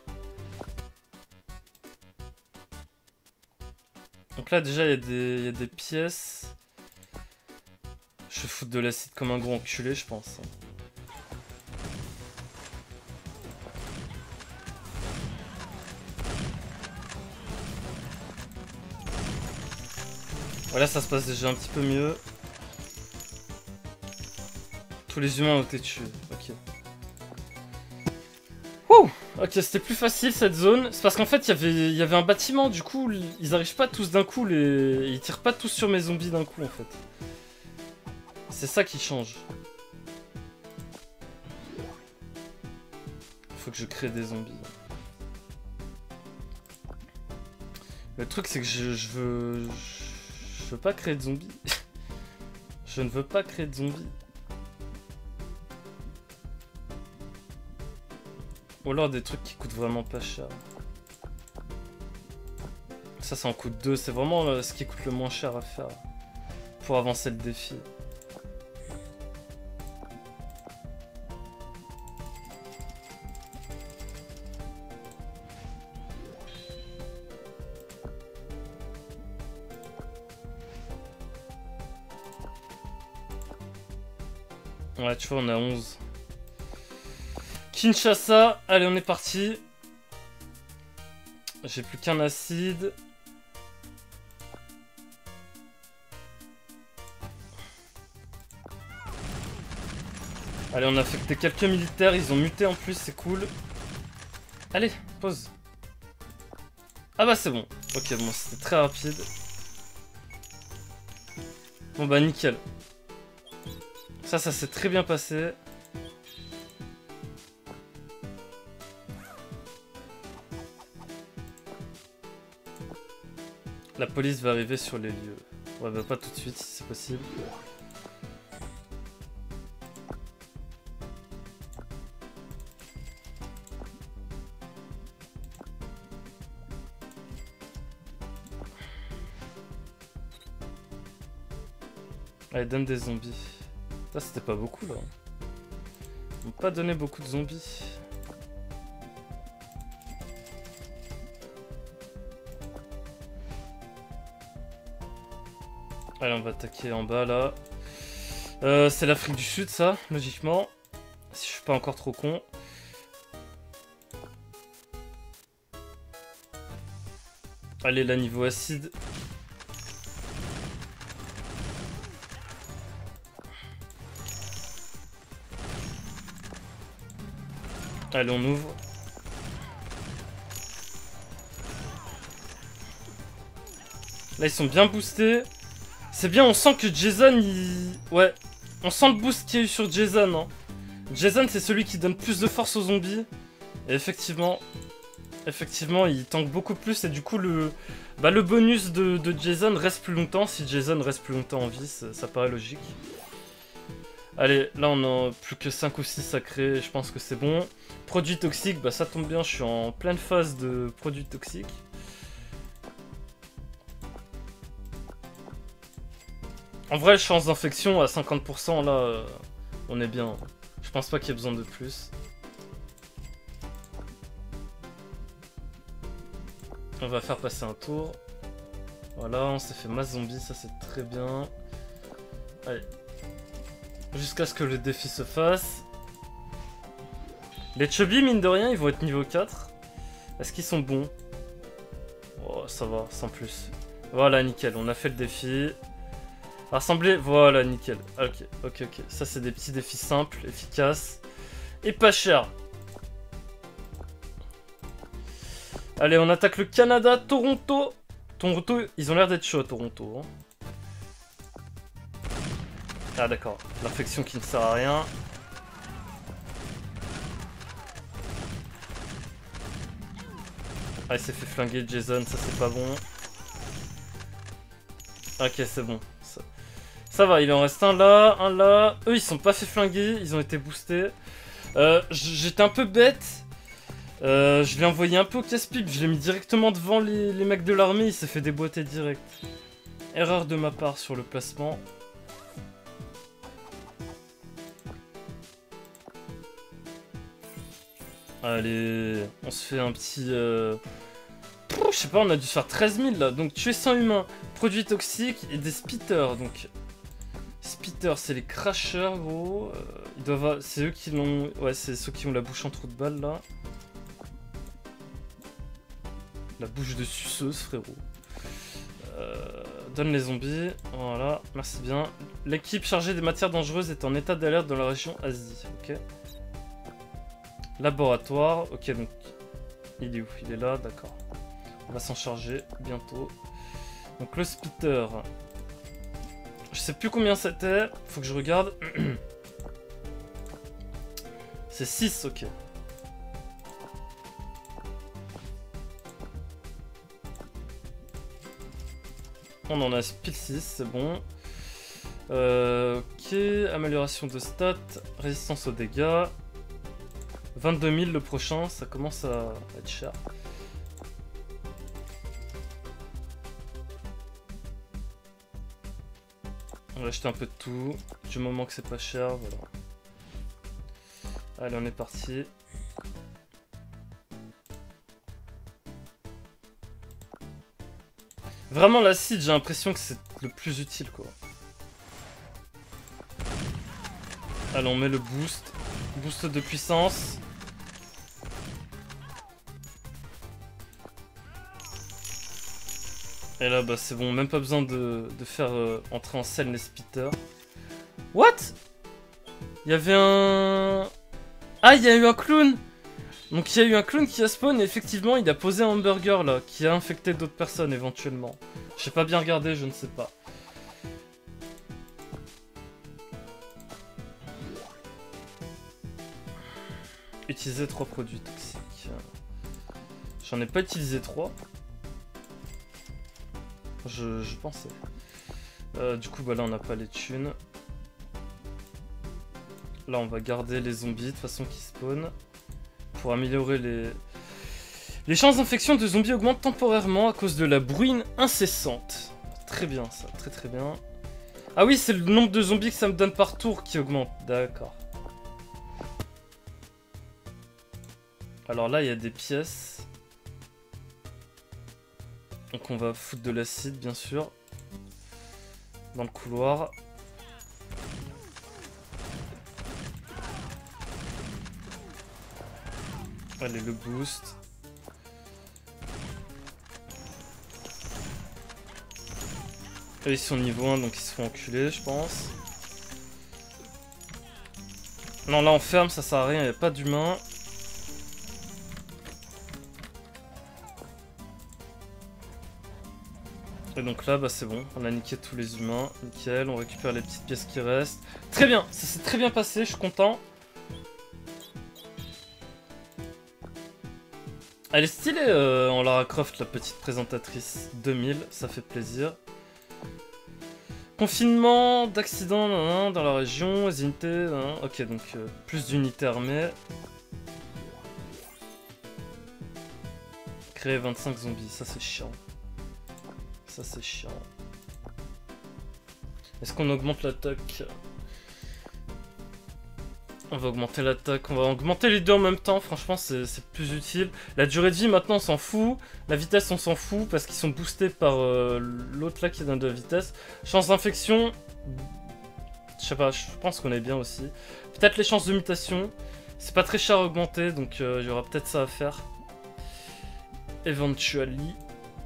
Donc là déjà il y, y a des pièces. Je vais foutre de l'acide comme un gros enculé je pense. Voilà ça se passe déjà un petit peu mieux. Tous les humains ont été tués, ok. Ouh, ok, c'était plus facile cette zone. C'est parce qu'en fait, y avait, y avait un bâtiment, du coup, ils arrivent pas tous d'un coup, les... ils tirent pas tous sur mes zombies d'un coup, en fait. C'est ça qui change. faut que je crée des zombies. Le truc c'est que je, je veux... Je veux pas créer de zombies. Je ne veux pas créer de zombies. Ou alors des trucs qui coûtent vraiment pas cher. Ça, ça en coûte deux. C'est vraiment euh, ce qui coûte le moins cher à faire pour avancer le défi. Ouais, tu vois, on a onze. Kinshasa, allez, on est parti. J'ai plus qu'un acide. Allez, on a affecté quelques militaires, ils ont muté en plus, c'est cool. Allez, pause. Ah bah c'est bon. Ok, bon, c'était très rapide. Bon bah nickel. Ça, ça s'est très bien passé. La police va arriver sur les lieux. Ouais, bah pas tout de suite si c'est possible. Allez, donne des zombies. Ça, c'était pas beaucoup là. Ils m'ont pas donné beaucoup de zombies. Allez, on va attaquer en bas là. Euh, c'est l'Afrique du Sud, ça, logiquement. Si je suis pas encore trop con. Allez, là, niveau acide. Allez, on ouvre. Là, ils sont bien boostés. C'est bien, on sent que Jason, il... Ouais, on sent le boost qu'il y a eu sur Jason. Hein. Jason, c'est celui qui donne plus de force aux zombies. Et effectivement, effectivement, il tank beaucoup plus. Et du coup, le, bah, le bonus de, de Jason reste plus longtemps. Si Jason reste plus longtemps en vie, ça, ça paraît logique. Allez, là, on a plus que cinq ou six sacrés. Je pense que c'est bon. Produits toxiques, bah ça tombe bien, je suis en pleine phase de produits toxiques. En vrai, chance d'infection à cinquante pour cent, là, euh, on est bien. Je pense pas qu'il y ait besoin de plus. On va faire passer un tour. Voilà, on s'est fait masse zombie, ça c'est très bien. Allez. Jusqu'à ce que le défi se fasse. Les chubby, mine de rien, ils vont être niveau quatre. Est-ce qu'ils sont bons? Oh, ça va, sans plus. Voilà, nickel, on a fait le défi. Rassembler, voilà, nickel. Ok, ok, ok. Ça, c'est des petits défis simples, efficaces. Et pas cher. Allez, on attaque le Canada, Toronto. Toronto, ils ont l'air d'être chauds à Toronto. Hein. Ah, d'accord. L'infection qui ne sert à rien. Ah, il s'est fait flinguer Jason, ça c'est pas bon. Ok, c'est bon. Ça... ça va, il en reste un là, un là. Eux, ils sont pas fait flinguer, ils ont été boostés. Euh, J'étais un peu bête. Euh, je l'ai envoyé un peu au casse-pipe, je l'ai mis directement devant les, les mecs de l'armée, il s'est fait déboîter direct. Erreur de ma part sur le placement. Allez, on se fait un petit... Euh... Je sais pas, on a dû faire treize mille là. Donc tuer cent humains, produits toxiques et des spitters. Donc, spitters, c'est les crashers, gros. Euh, ils doivent... C'est eux qui l'ont... Ouais, c'est ceux qui ont la bouche en trou de balle là. La bouche de suceuse, frérot. Euh... Donne les zombies. Voilà, merci bien. L'équipe chargée des matières dangereuses est en état d'alerte dans la région Asie. Ok. Laboratoire, ok, donc il est où? Il est là, d'accord. On va s'en charger bientôt. Donc le spitter. Je sais plus combien c'était, faut que je regarde. C'est six, ok. On en a pile six, c'est bon. Euh, ok, amélioration de stats, résistance aux dégâts. vingt-deux mille le prochain, ça commence à être cher. On va acheter un peu de tout, du moment que c'est pas cher, voilà. Allez, on est parti. Vraiment, l'acide, j'ai l'impression que c'est le plus utile, quoi. Allez, on met le boost. Boost de puissance. Et là, bah c'est bon, même pas besoin de, de faire euh, entrer en scène les spitters. What? Il y avait un... Ah, il y a eu un clown. Donc il y a eu un clown qui a spawn et effectivement il a posé un hamburger là, qui a infecté d'autres personnes éventuellement. J'ai pas bien regardé, je ne sais pas. Utiliser trois produits toxiques. J'en ai pas utilisé trois. Je, je pensais. Euh, du coup, bah là on n'a pas les thunes. Là on va garder les zombies de toute façon qui spawnent. Pour améliorer les... Les chances d'infection de zombies augmentent temporairement à cause de la bruine incessante. Très bien ça, très très bien. Ah oui, c'est le nombre de zombies que ça me donne par tour qui augmente. D'accord. Alors là, il y a des pièces. Donc on va foutre de l'acide, bien sûr. Dans le couloir. Allez, le boost. Eux, ils sont niveau un, donc ils se font enculer, je pense. Non, là, on ferme, ça sert à rien, il n'y a pas d'humains. Et donc là, bah c'est bon, on a niqué tous les humains, nickel, on récupère les petites pièces qui restent. Très bien, ça s'est très bien passé, je suis content. Elle est stylée euh, en Lara Croft, la petite présentatrice. deux mille, ça fait plaisir. Confinement d'accidents dans la région, les unités... Nan, ok, donc euh, plus d'unités armées. Créer vingt-cinq zombies, ça c'est chiant. Ça c'est chiant. Est-ce qu'on augmente l'attaque? On va augmenter l'attaque, on va augmenter les deux en même temps, franchement c'est plus utile. La durée de vie maintenant on s'en fout, la vitesse on s'en fout parce qu'ils sont boostés par euh, l'autre là qui donne de la vitesse. Chance d'infection, je sais pas, je pense qu'on est bien aussi. Peut-être les chances de mutation, c'est pas très cher à augmenter donc il euh, y aura peut-être ça à faire. Eventually.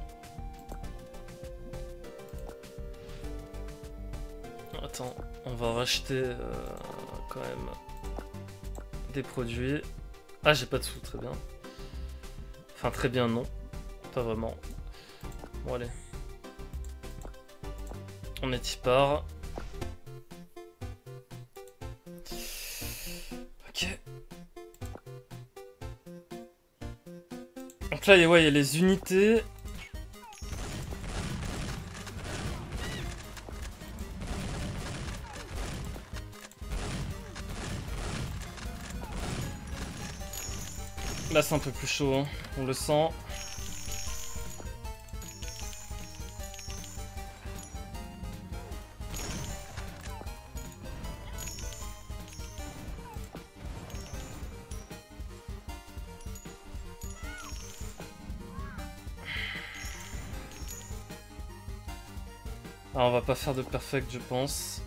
Attends, on va racheter euh, quand même des produits. Ah, j'ai pas de sous, très bien. Enfin, très bien, non. Pas vraiment. Bon, allez. On est y part. Ok. Donc là, ouais, il y a les unités. Là c'est un peu plus chaud, hein. On le sent. Alors on va pas faire de perfect je pense.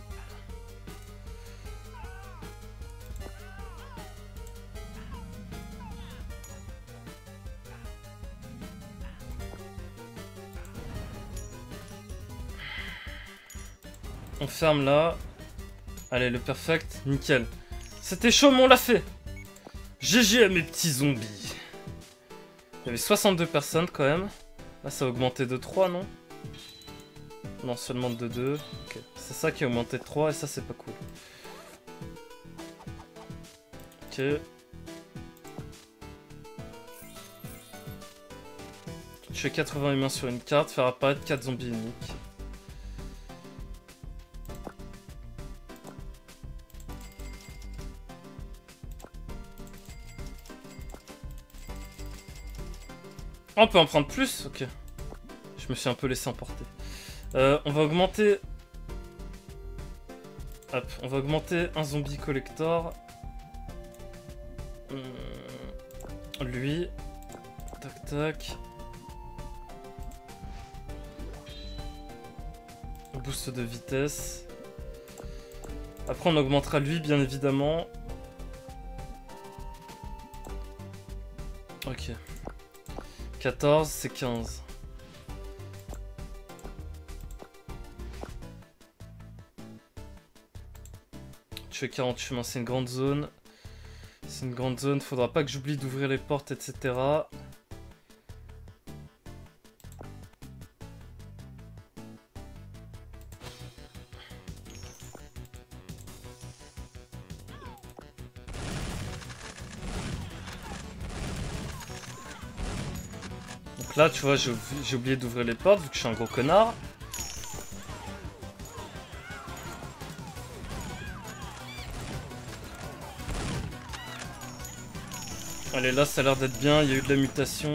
On ferme là. Allez, le perfect, nickel. C'était chaud, mais on l'a fait. G G à mes petits zombies. Il y avait soixante-deux personnes quand même. Là, ça a augmenté de trois, non? Non, seulement de deux. Ok. C'est ça qui a augmenté de trois et ça, c'est pas cool. Ok. Tuer quatre-vingts humains sur une carte, faire apparaître quatre zombies uniques. Oh, on peut en prendre plus? Ok. Je me suis un peu laissé emporter. Euh, on va augmenter... Hop, on va augmenter un zombie collector. Hum, lui. Tac, tac. Boost de vitesse. Après, on augmentera lui, bien évidemment. Ok. quatorze, c'est quinze. Tuer quarante humains, c'est une grande zone. C'est une grande zone, faudra pas que j'oublie d'ouvrir les portes, et cetera. Donc là, tu vois, j'ai oublié d'ouvrir les portes vu que je suis un gros connard. Allez, là, ça a l'air d'être bien. Il y a eu de la mutation.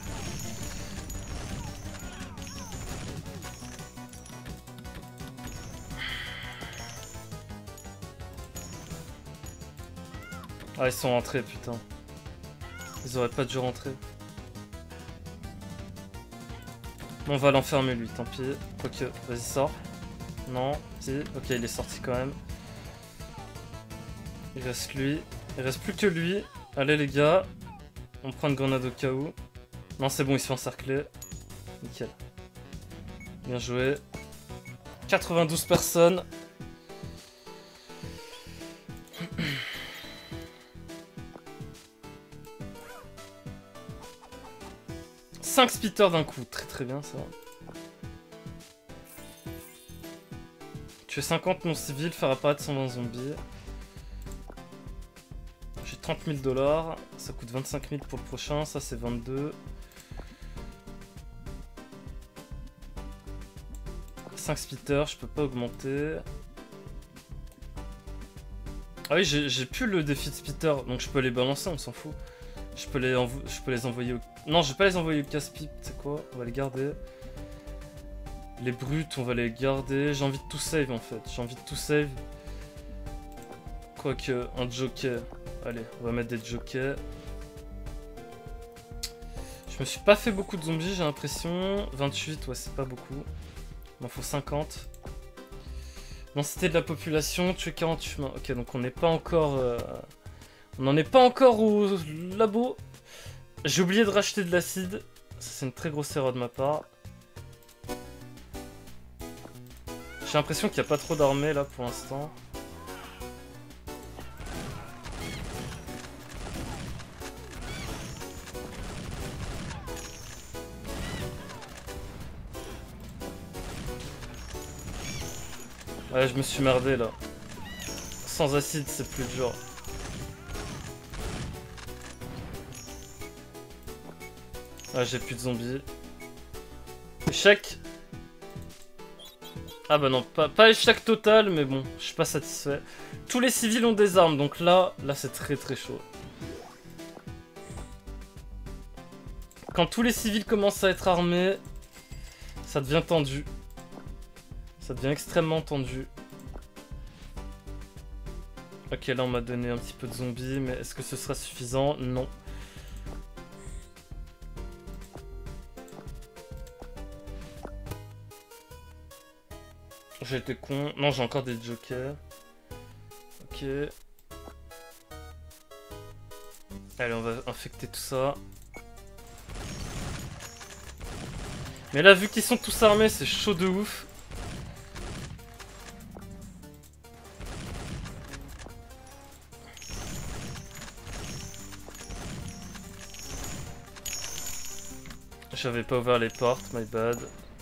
Ah, ils sont rentrés, putain. Ils auraient pas dû rentrer. Bon, on va l'enfermer, lui, tant pis. Quoique, vas-y, sors. Non, si. Ok, il est sorti quand même. Il reste lui. Il reste plus que lui. Allez, les gars. On prend une grenade au cas où. Non, c'est bon, il se fait encercler. Nickel. Bien joué. quatre-vingt-douze personnes. cinq spitters d'un coup. Très très bien, ça. Tuer cinquante non-civils, faire apparaître cent vingt zombies. J'ai trente mille dollars. Ça coûte vingt-cinq mille pour le prochain. Ça, c'est vingt-deux. cinq spitters, je peux pas augmenter. Ah oui, j'ai plus le défi de spitter, donc je peux les balancer, on s'en fout. Je peux les, je peux les envoyer au... Non, je vais pas les envoyer au casse-pipe, tu sais quoi, on va les garder. Les brutes, on va les garder. J'ai envie de tout save en fait, j'ai envie de tout save. Quoique, un jockey. Allez, on va mettre des jockeys. Je me suis pas fait beaucoup de zombies, j'ai l'impression. vingt-huit, ouais, c'est pas beaucoup. Il m'en faut cinquante. Densité de la population, tuer quarante humains. Ok, donc on n'est pas encore... Euh... On n'en est pas encore au labo. J'ai oublié de racheter de l'acide. Ça, c'est une très grosse erreur de ma part. J'ai l'impression qu'il n'y a pas trop d'armée là pour l'instant. Ouais, je me suis merdé là. Sans acide, c'est plus dur. Ah, j'ai plus de zombies. Échec. Ah bah non, pas, pas échec total, mais bon, je suis pas satisfait. Tous les civils ont des armes, donc là, là c'est très très chaud. Quand tous les civils commencent à être armés, ça devient tendu. Ça devient extrêmement tendu. Ok, là on m'a donné un petit peu de zombies, mais est-ce que ce sera suffisant? Non. J'ai été con. Non, j'ai encore des jokers. Ok. Allez, on va infecter tout ça. Mais là, vu qu'ils sont tous armés, c'est chaud de ouf. J'avais pas ouvert les portes, my bad.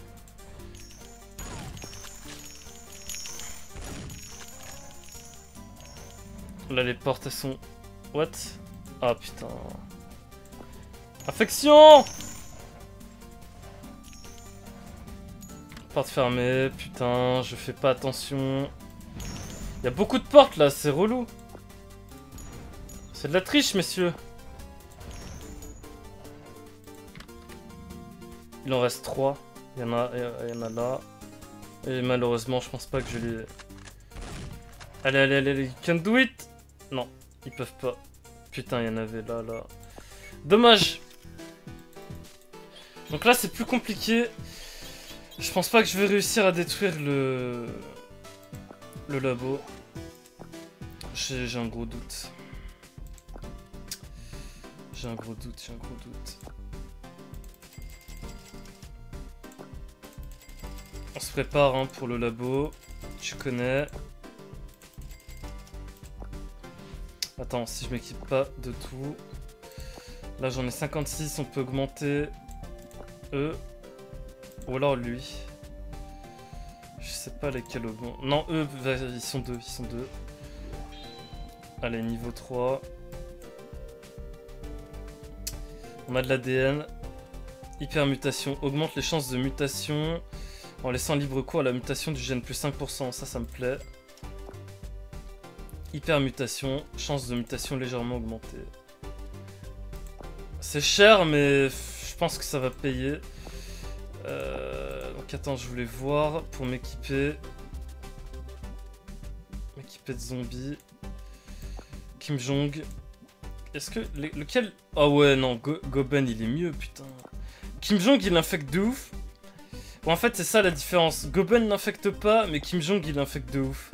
Là, les portes, elles sont... What? Ah, putain. Infection! Porte fermée, putain, je fais pas attention. Il y a beaucoup de portes, là, c'est relou. C'est de la triche, messieurs. Il en reste trois. Il y en a, il y en a là. Et malheureusement, je pense pas que je les... Allez, allez, allez, you can do it! Non, ils peuvent pas. Putain, il y en avait là, là. Dommage! Donc là, c'est plus compliqué. Je pense pas que je vais réussir à détruire le... Le labo. J'ai un gros doute. J'ai un gros doute, j'ai un gros doute. On se prépare hein, pour le labo. Tu connais. Attends, si je m'équipe pas de tout. Là j'en ai cinquante-six, on peut augmenter eux. Ou alors lui. Je sais pas lesquels augmentent. Non, eux, ils sont deux, ils sont deux. Allez, niveau trois. On a de l'A D N. Hypermutation. Augmente les chances de mutation en laissant libre cours à la mutation du gène plus cinq pour cent. Ça, ça me plaît. Hypermutation. Chance de mutation légèrement augmentée. C'est cher, mais je pense que ça va payer. Euh, donc attends, je voulais voir pour m'équiper. M'équiper de zombies. Kim Jong. Est-ce que... Les, lequel... Ah ouais, non, Go, Goben, il est mieux, putain. Kim Jong, il infecte de ouf. Bon, en fait, c'est ça la différence. Goben n'infecte pas, mais Kim Jong, il infecte de ouf.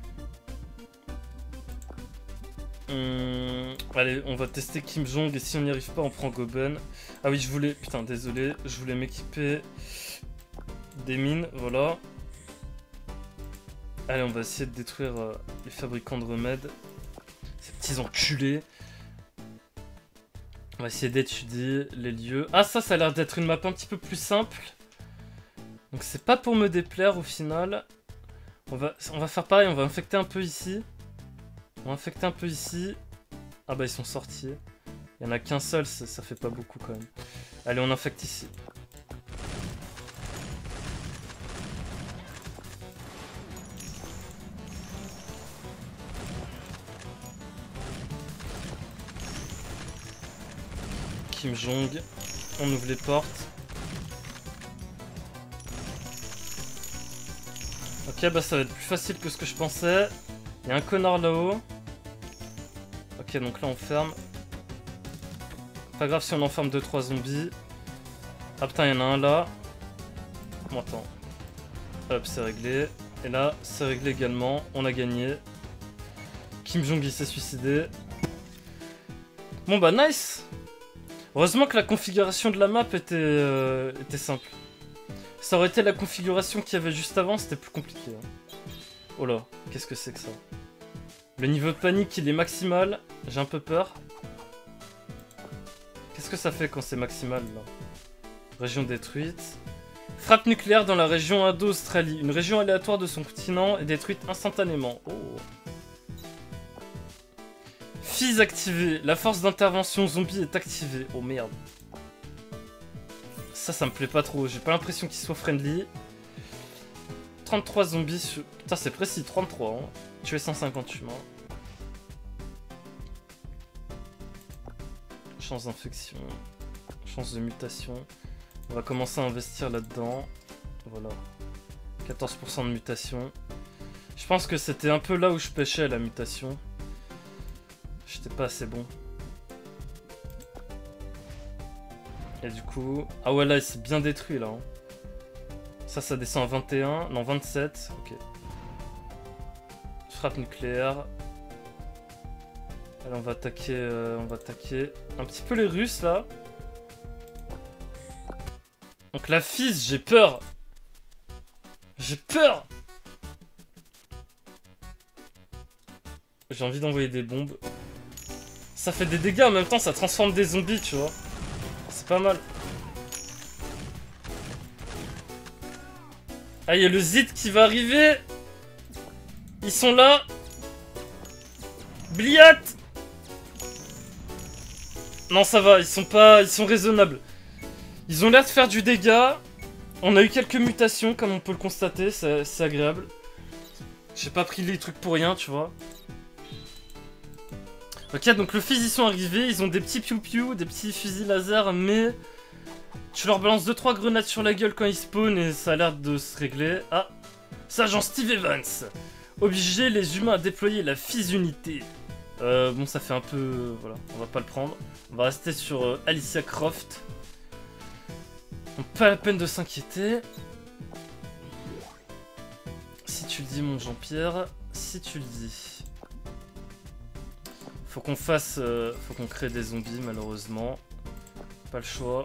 Hum, allez, on va tester Kim Jong, et si on n'y arrive pas, on prend Goben. Ah oui, je voulais... Putain, désolé. Je voulais m'équiper des mines, voilà. Allez, on va essayer de détruire euh, les fabricants de remèdes. Ces petits enculés. On va essayer d'étudier les lieux. Ah, ça, ça a l'air d'être une map un petit peu plus simple. Donc c'est pas pour me déplaire au final. On va, on va faire pareil, on va infecter un peu ici. On va infecter un peu ici. Ah bah ils sont sortis. Il y en a qu'un seul, ça, ça fait pas beaucoup quand même. Allez, on infecte ici. Kim Jong, on ouvre les portes. Ok, bah ça va être plus facile que ce que je pensais. Il y a un connard là-haut. Ok, donc là on ferme. Pas grave si on enferme deux trois zombies. Ah putain, il y en a un là. Bon, attends. Hop, c'est réglé. Et là, c'est réglé également. On a gagné. Kim Jong il s'est suicidé. Bon bah nice. Heureusement que la configuration de la map était, euh, était simple. Ça aurait été la configuration qu'il y avait juste avant, c'était plus compliqué. Hein. Oh là, qu'est-ce que c'est que ça? Le niveau de panique, il est maximal. J'ai un peu peur. Qu'est-ce que ça fait quand c'est maximal, là? Région détruite. Frappe nucléaire dans la région Indo-Australie. Une région aléatoire de son continent est détruite instantanément. Oh. Fuse activée. La force d'intervention zombie est activée. Oh merde. Ça, ça me plaît pas trop. J'ai pas l'impression qu'il soit friendly. trente-trois zombies sur... Putain, c'est précis. trente-trois. Hein. Tuer cent cinquante humains. Chance d'infection. Chance de mutation. On va commencer à investir là-dedans. Voilà. quatorze pour cent de mutation. Je pense que c'était un peu là où je pêchais la mutation. J'étais pas assez bon. Et du coup... Ah ouais, là, il s'est bien détruit, là. Hein. Ça, ça descend à vingt et un. Non, vingt-sept. Ok. Frappe nucléaire. Allez, on va attaquer... Euh, on va attaquer un petit peu les Russes, là. Donc la fille, j'ai peur. J'ai peur. J'ai envie d'envoyer des bombes. Ça fait des dégâts, en même temps, ça transforme des zombies, tu vois. C'est pas mal. Ah, il y a le Zid qui va arriver. Ils sont là. Bliat. Non, ça va, ils sont pas... Ils sont raisonnables. Ils ont l'air de faire du dégât. On a eu quelques mutations, comme on peut le constater, c'est agréable. J'ai pas pris les trucs pour rien, tu vois. Ok, donc le fils, ils sont arrivés. Ils ont des petits piou-piou, des petits fusils laser, mais... Tu leur balances deux trois grenades sur la gueule quand ils spawnent et ça a l'air de se régler. Ah, Sergent Steve Evans. Obliger les humains à déployer la Fizz-Unité. Euh, bon, ça fait un peu... Voilà, on va pas le prendre. On va rester sur euh, Alicia Croft. Donc, pas la peine de s'inquiéter. Si tu le dis, mon Jean-Pierre. Si tu le dis. Faut qu'on fasse... Euh, faut qu'on crée des zombies, malheureusement. Pas le choix.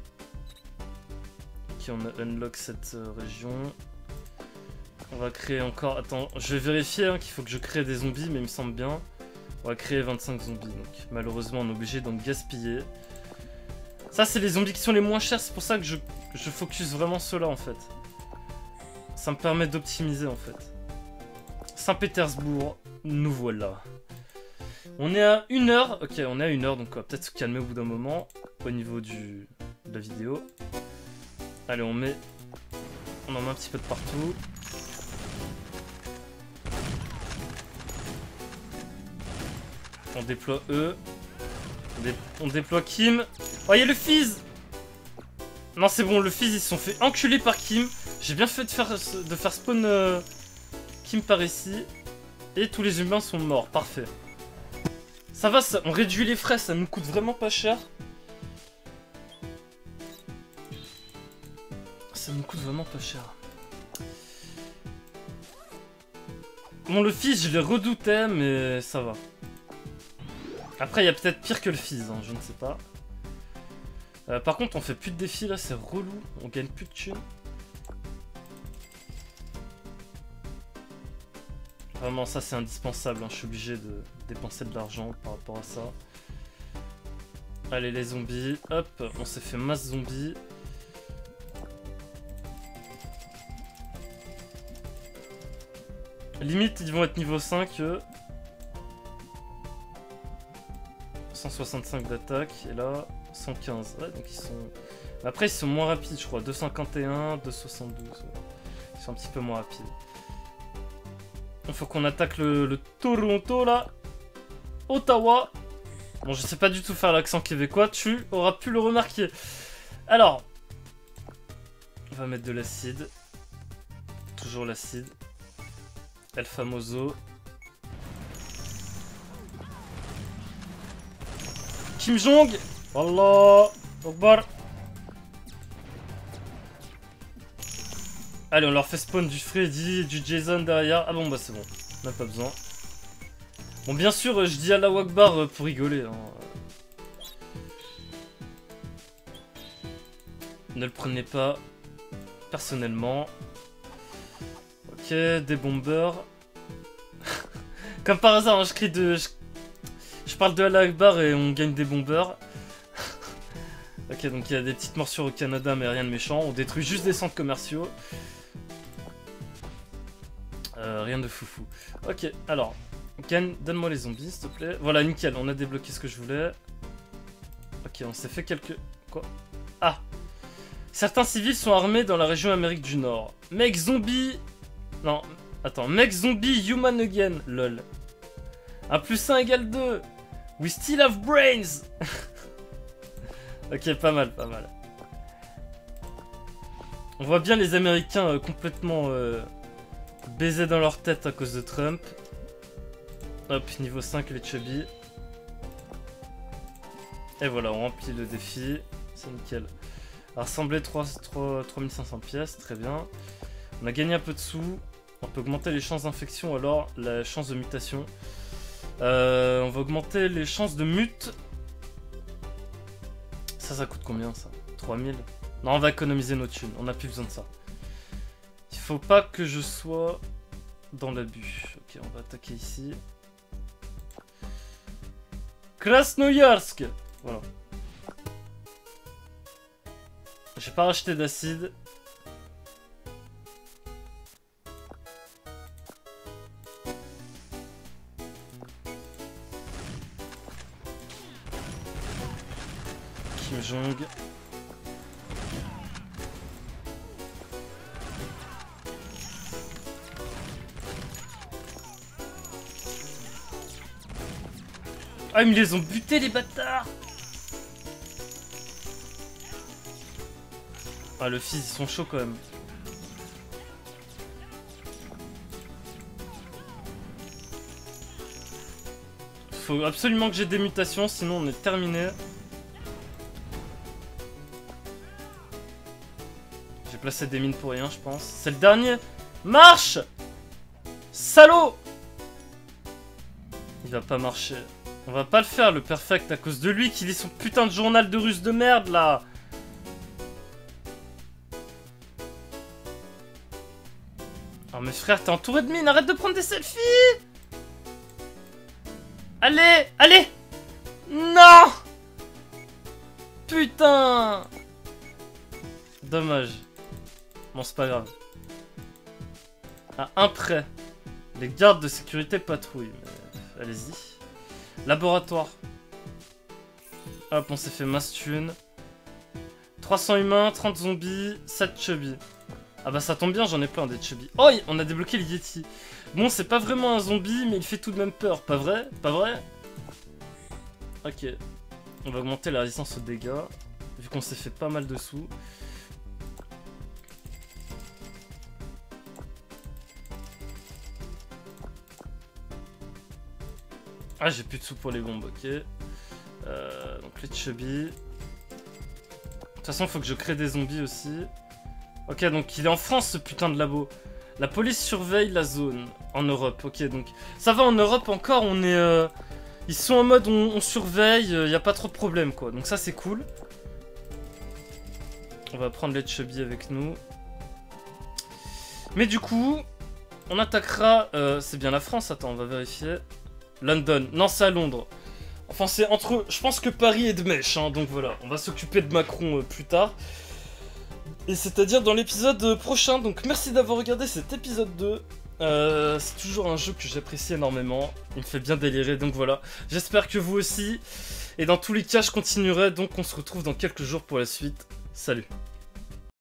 Ok, on a unlock cette euh, région. On va créer encore... Attends, je vais vérifier hein, qu'il faut que je crée des zombies, mais il me semble bien. On va créer vingt-cinq zombies, donc malheureusement on est obligé d'en gaspiller. Ça c'est les zombies qui sont les moins chers, c'est pour ça que je, je focus vraiment ceux-là en fait. Ça me permet d'optimiser en fait. Saint-Pétersbourg, nous voilà. On est à une heure, ok on est à une heure, donc on va peut-être se calmer au bout d'un moment au niveau du, de la vidéo. Allez on met... On en met un petit peu de partout. On déploie eux. On, dé on déploie Kim. Oh, il y a le Fizz. Non, c'est bon, le Fizz, ils se sont fait enculer par Kim. J'ai bien fait de faire, de faire spawn euh, Kim par ici. Et tous les humains sont morts. Parfait. Ça va, ça, on réduit les frais, ça nous coûte vraiment pas cher. Ça nous coûte vraiment pas cher. Bon, le Fizz, je les redoutais, mais ça va. Après, il y a peut-être pire que le Fizz, hein, je ne sais pas. Euh, par contre, on fait plus de défis, là, c'est relou. On gagne plus de thunes. Vraiment, ça, c'est indispensable. Hein. Je suis obligé de dépenser de l'argent par rapport à ça. Allez, les zombies. Hop, on s'est fait masse zombies. Limite, ils vont être niveau cinq, eux. cent soixante-cinq d'attaque, et là, cent quinze. Ouais, donc ils sont... Mais après, ils sont moins rapides, je crois. deux cent cinquante et un, deux cent soixante-douze. Ouais. Ils sont un petit peu moins rapides. Il faut qu'on attaque le, le Toronto, là. Ottawa. Bon, je sais pas du tout faire l'accent québécois. Tu auras pu le remarquer. Alors. On va mettre de l'acide. Toujours l'acide. El Famoso. Kim Jong. Wallah Akbar. Allez, on leur fait spawn du Freddy, du Jason derrière. Ah bon, bah c'est bon, on n'a pas besoin. Bon, bien sûr, je dis Allahu Akbar pour rigoler. Hein. Ne le prenez pas personnellement. Ok, des bombers. Comme par hasard, hein, je crie de... Je... je parle de Allahu Akbar et on gagne des bombers. Ok, donc il y a des petites morsures au Canada, mais rien de méchant. On détruit juste des centres commerciaux. Euh, rien de foufou. Ok, alors, Ken, donne-moi les zombies, s'il te plaît. Voilà, nickel, on a débloqué ce que je voulais. Ok, on s'est fait quelques... Quoi? Ah! Certains civils sont armés dans la région Amérique du Nord. Mec zombie... Non, attends, mec zombie human again, lol. un plus un égale deux. We still have brains. Ok, pas mal, pas mal. On voit bien les Américains euh, complètement... Euh... baiser dans leur tête à cause de Trump. Hop, niveau cinq les chubby. Et voilà, on remplit le défi. C'est nickel. Rassembler trois mille cinq cents pièces, très bien. On a gagné un peu de sous. On peut augmenter les chances d'infection, alors la chance de mutation. Euh, on va augmenter les chances de mute. Ça, ça coûte combien ça? trois mille? Non, on va économiser nos thunes. On n'a plus besoin de ça. Il faut pas que je sois dans l'abus. Ok, on va attaquer ici. Krasnoyarsk. Voilà. J'ai pas racheté d'acide. Kim Jong. Ah, ils me les ont butés, les bâtards! Ah, le fils, ils sont chauds quand même. Faut absolument que j'ai des mutations, sinon on est terminé. J'ai placé des mines pour rien, je pense. C'est le dernier. Marche! Salaud! Il va pas marcher. On va pas le faire, le perfect, à cause de lui qui lit son putain de journal de russe de merde, là. Oh, mais frère, t'es entouré de mines, arrête de prendre des selfies! Allez, allez! Non! Putain! Dommage. Bon, c'est pas grave. À un prêt. Les gardes de sécurité patrouillent. Mais... allez-y. Laboratoire. Hop, on s'est fait masse thune. trois cents humains, trente zombies, sept chubby. Ah bah ça tombe bien, j'en ai plein des chubby. Oh, on a débloqué le Yeti. Bon, c'est pas vraiment un zombie, mais il fait tout de même peur. Pas vrai? Pas vrai? Ok. On va augmenter la résistance aux dégâts. Vu qu'on s'est fait pas mal de sous. Ah, j'ai plus de sous pour les bombes, ok. Euh, donc les chubby. De toute façon, faut que je crée des zombies aussi. Ok, donc il est en France, ce putain de labo. La police surveille la zone en Europe. Ok, donc ça va en Europe encore, on est... Euh, ils sont en mode on, on surveille, il euh, n'y a pas trop de problèmes, quoi. Donc ça, c'est cool. On va prendre les chubby avec nous. Mais du coup, on attaquera... Euh, c'est bien la France, attends, on va vérifier. London. Non, c'est à Londres. Enfin, c'est entre... Je pense que Paris est de mèche, hein, donc voilà. On va s'occuper de Macron euh, plus tard. Et c'est-à-dire dans l'épisode prochain. Donc merci d'avoir regardé cet épisode deux. Euh, c'est toujours un jeu que j'apprécie énormément. Il me fait bien délirer, donc voilà. J'espère que vous aussi. Et dans tous les cas, je continuerai. Donc on se retrouve dans quelques jours pour la suite. Salut.